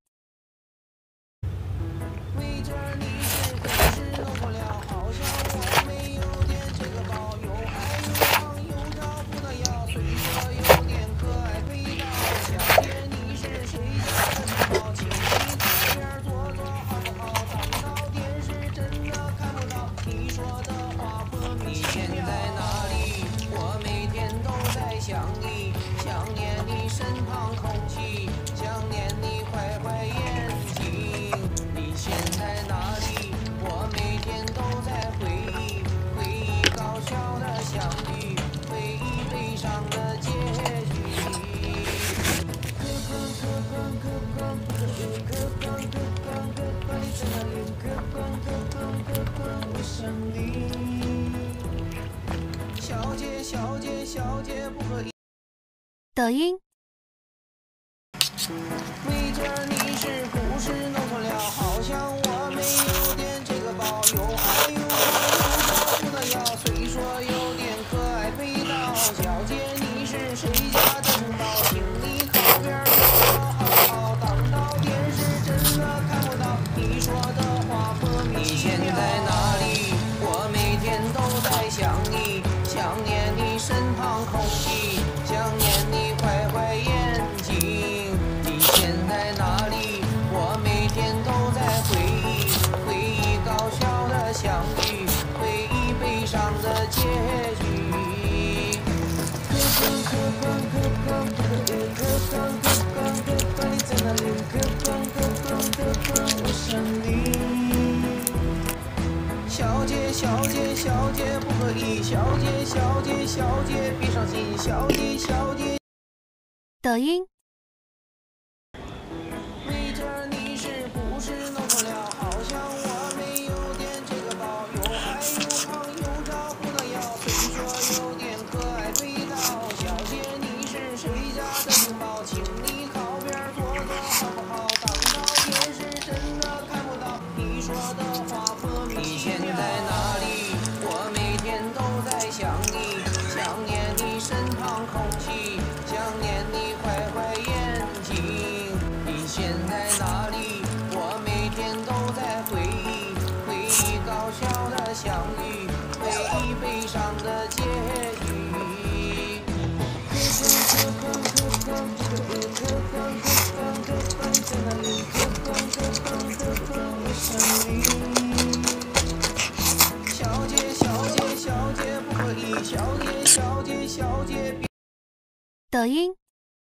为这你是不是弄错了？好像我没有点这个包，又矮又胖又找不到腰，虽说有点可爱肥皂。小姐你是谁家的城堡？请你靠边坐坐好不好？当到电视真的看不到你说的话莫名其妙。你现在哪里？我每天都在想你，想念你身旁空气，想念你坏坏眼睛。你现在哪里？我每天都在回忆，回忆搞笑的相遇，回忆悲伤的结局。你在哪里？我想你。小姐，小姐，小姐不可以。 抖音。 为这你是不是弄错了？好像我没有点这个包，又矮又胖又找不到腰，虽说有点可爱肥皂。小姐你是谁家的城堡？请你靠边坐坐好不好？当到电视真的看不到你说的话莫名其妙。你现在哪里？我每天都在想你，想念你身旁空气，想念你坏坏眼睛。你现在哪里？我每天都在回忆，回忆搞笑的相遇，回忆悲伤的结局。你在哪里？我想你。小姐，小姐，小姐不可以，小姐，小姐，小姐别伤心，小姐，小姐。 抖音。 为这你是不是弄错了？好像我没有点这个包，又矮又胖又找不到腰，虽说有点可爱肥皂。小姐你是谁家的城堡？请你靠边坐坐好不好？当到电视真的看不到你说的话莫名其妙。你现在哪里？我每天都在想你，想念你身旁空气，想念你坏坏眼睛。你现在哪里？我每天都在回忆，回忆搞笑的相遇，回忆悲伤的结局。 小姐，小姐，小姐不可以，小姐，小姐，小姐别。 抖音，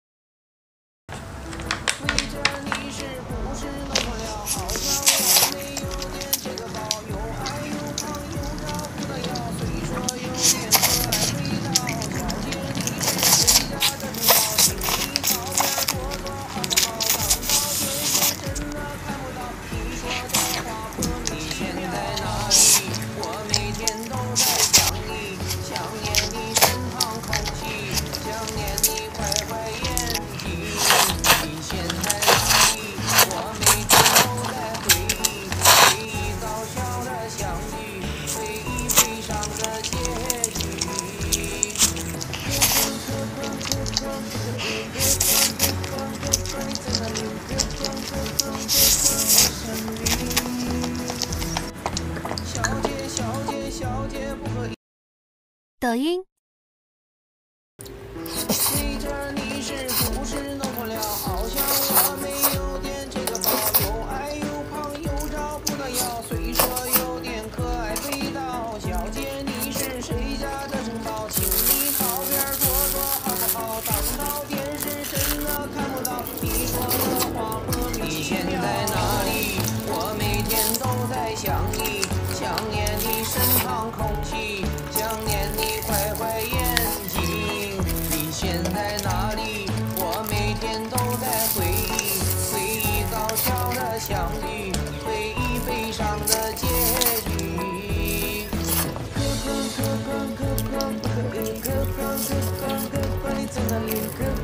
为着你是不是弄错了？好像我没有点这个包，又矮又胖又找不到腰，虽说有点可爱味道。小姐，你是谁家的城堡？请你靠边坐坐好不好？当到电视真的看不到，你说的话莫名其妙。你现在哪里？我每天都在想你，想念你身旁空气，想念你坏坏眼睛。你现在哪里？我每天都在回忆，回忆搞笑的相遇，回忆悲伤的结局。小姐，小姐，小姐不可以。 抖音， 为着你是不是弄错了？好像我没有点这个包，又矮又胖又找不到腰，虽说有点可爱味道。小姐，你是谁家的城堡？请你靠边坐坐好不好？当到电视真的看不到，你说的话莫名其妙。你现在哪里？我每天都在想你，想念你身旁空气，想念你坏坏眼睛。你现在哪里？我每天都在回忆，回忆搞笑的相遇，回忆悲伤的结局。你在哪里？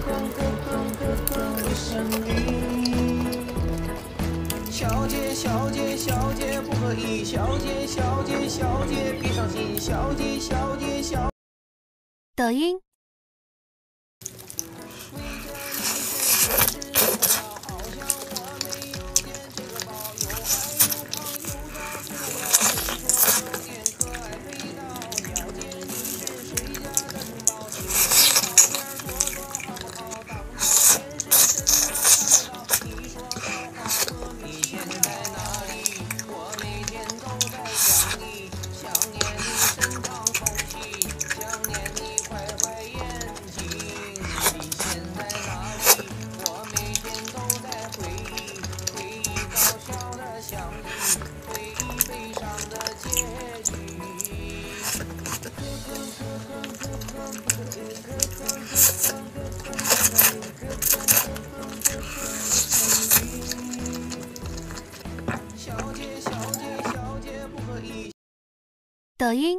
为什么？小姐，小姐，小姐不可以，小姐，小姐，小姐别伤心，小姐，小姐，小。 抖音， 你现在哪里？我每天都在想你，想念你身旁空气，想念你坏坏眼睛。你现在哪里？我每天都在回忆，回忆搞笑的相遇，回忆悲伤的结局。小姐，小姐，小姐不可以。 抖音，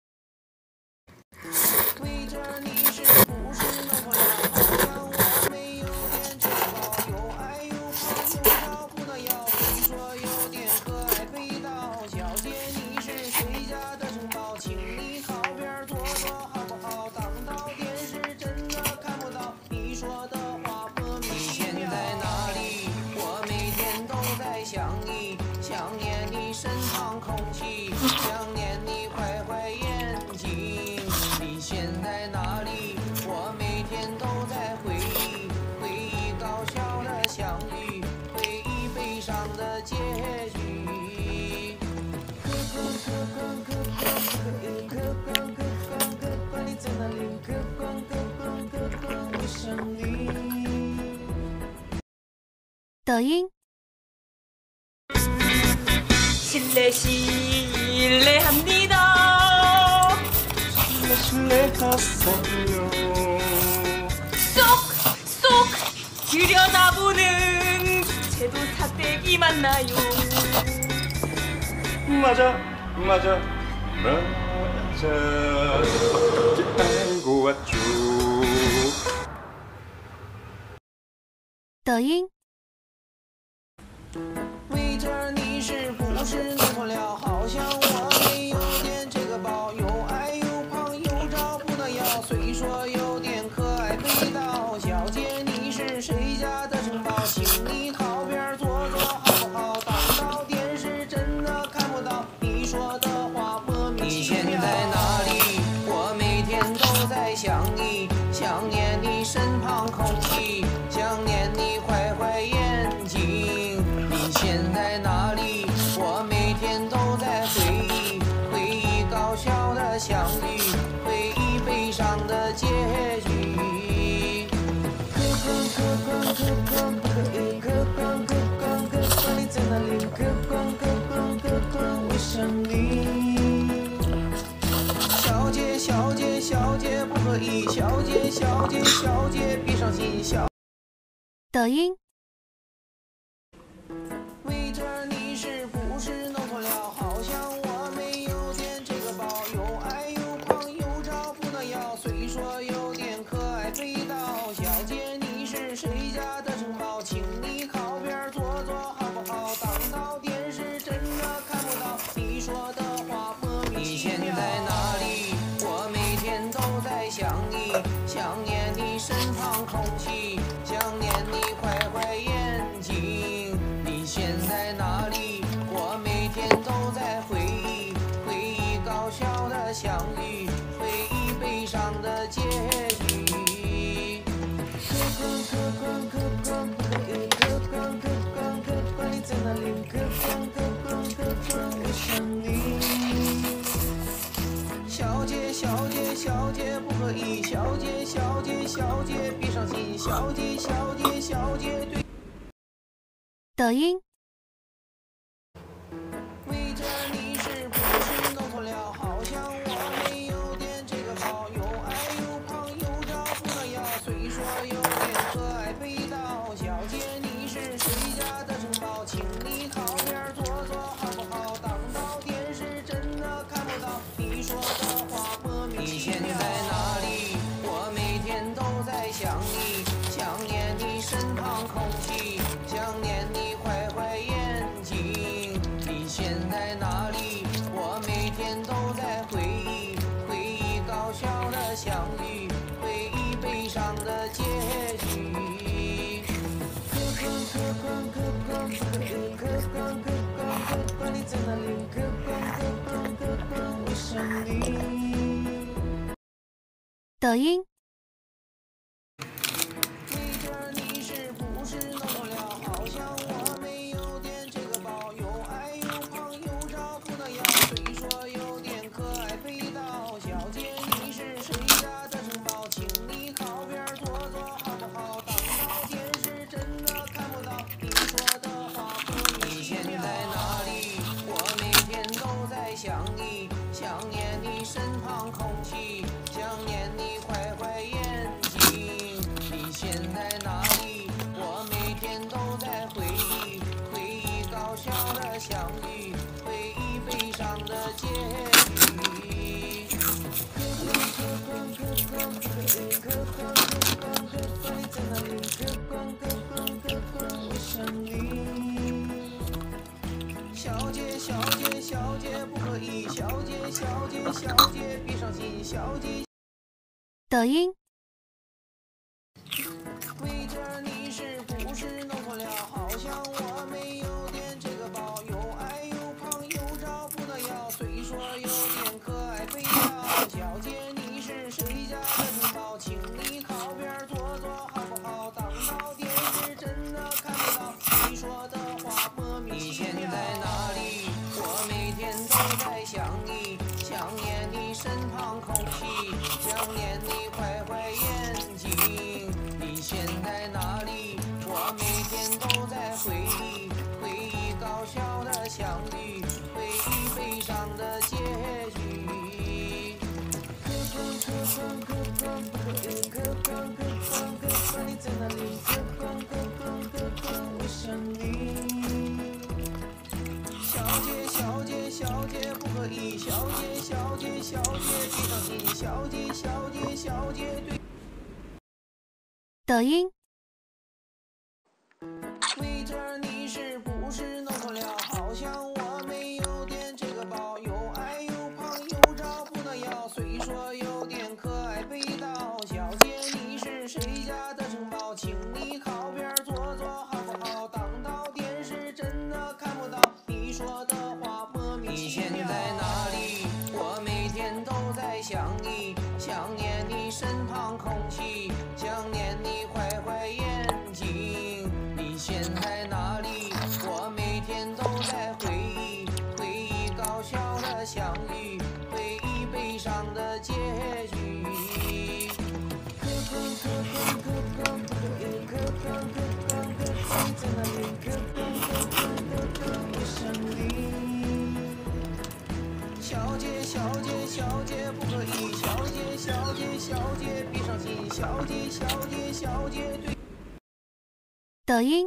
为着你是不是弄错了？好像我没有点这个包，又矮又胖又找不到腰，虽说有点可爱味道。小姐，你是谁家的城堡？请你靠边坐坐好不好？当到电视真的看不到，你说的话莫名其妙。你现在哪里？我每天都在想你，想念你身旁空气，想念你坏坏眼睛。你现在哪里？我每天都在回忆，回忆搞笑的相遇，回忆悲伤的结局。你在哪里？为什么？ 抖音， 실례합니다. 실례했어요. 쏙쏙 들여다보는 제도 사대기 맞나요? 맞아 맞아 알고 왔죠. 抖音， 为着你是不是弄错了？好像我没有点这个包，又矮又胖又找不到腰，虽说有点可爱味道。小姐，你是谁家的城堡？请你靠边坐坐好不好？当到电视真的看不到，你说的话莫名其妙。你现在哪里？我每天都在想你，想念你身旁空气，想念你坏坏眼睛。 想你。小姐，小姐，小姐不可以，小姐，小姐，小姐别伤心。 抖音。 为着你是不是弄错了？好像我没有点这个包，又矮又胖又找不到腰，虽说有点可爱味道。小姐，你是谁家的城堡？请你靠边坐坐好不好？当到电视真的看不到，你说的话莫名其妙。你现在哪里？我每天都在想你，想念你身旁空气，想念你坏坏眼睛。你现在哪里？我每天都在回忆，回忆搞笑的相遇，回忆悲伤的结局。你在哪里？我想你。小姐，小姐，小姐不可以，小姐，小姐，小姐别伤心。小姐，小姐，小姐对。 抖音。 为着你是不是弄错了？好像我没有点这个包，又矮又胖又找不到腰，虽说有点可爱味道。小姐，你是谁家的城堡？请你靠边坐坐好不好？当到电视真的看不到，你说的话莫名其妙。你现在哪里？我每天都在想你，想念你身旁空气，想念你坏坏眼睛。你现在哪里？我每天都在回忆，回忆搞笑的相遇，回忆悲伤的结局。你在哪里？我想你。 抖音。 为着你是不是弄错了？好像我没有点这个包，又矮又胖又找不到腰，虽说有点可爱味道。小姐，你是谁家的城堡？请你靠边坐坐好不好？当到电视真的看不到，你说的话莫名其妙。你现在哪里？我每天都在想你，想念你身旁空气，想念你坏坏眼睛。你现在哪里？我每天都在回忆，回忆搞笑的相遇，回忆悲伤的结局。你在哪里？我想你。小姐，小姐，小姐不可以，小姐，小姐，小姐别伤心。小姐。 抖音。 为着你是不是弄错了？好像我没有点这个包，又矮又胖又找不到腰，虽说有点可爱味道。小姐，你是谁家的城堡？请你靠边坐坐好不好？当到电视真的看不到，你说的话莫名其妙。你现在哪里？我每天都在想你，想念你身旁空气，想念你坏坏眼睛。你现在哪里？我每天都在回忆，回忆搞笑的相遇，回忆悲伤的结局。你在哪里？我想你。小姐，小姐，小姐不可以，小姐，小姐，小姐别伤心。小姐，小姐，小姐对。 抖音。 为着你是不是弄错了？好像我没有点这个包，又矮又胖又找不到腰，虽说有点可爱味道。小姐，你是谁家的城堡？请你靠边坐坐好不好？当到电视真的看不到，你说的话莫名其妙。你现在哪里？我每天都在想你，想念你身旁空气，想念你坏坏姐，小姐，小姐不可以，小姐，小姐，小姐别伤心，小姐，小姐，小姐对。 抖音，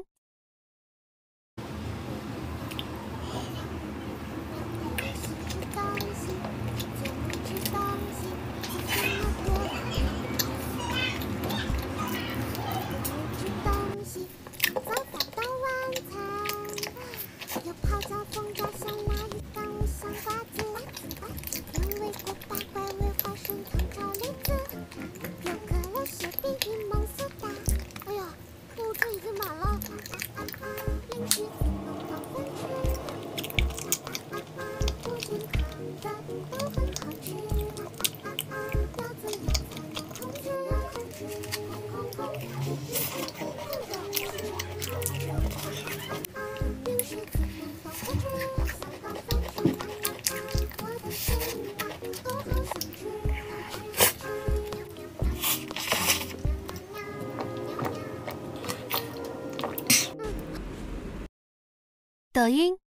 抖音。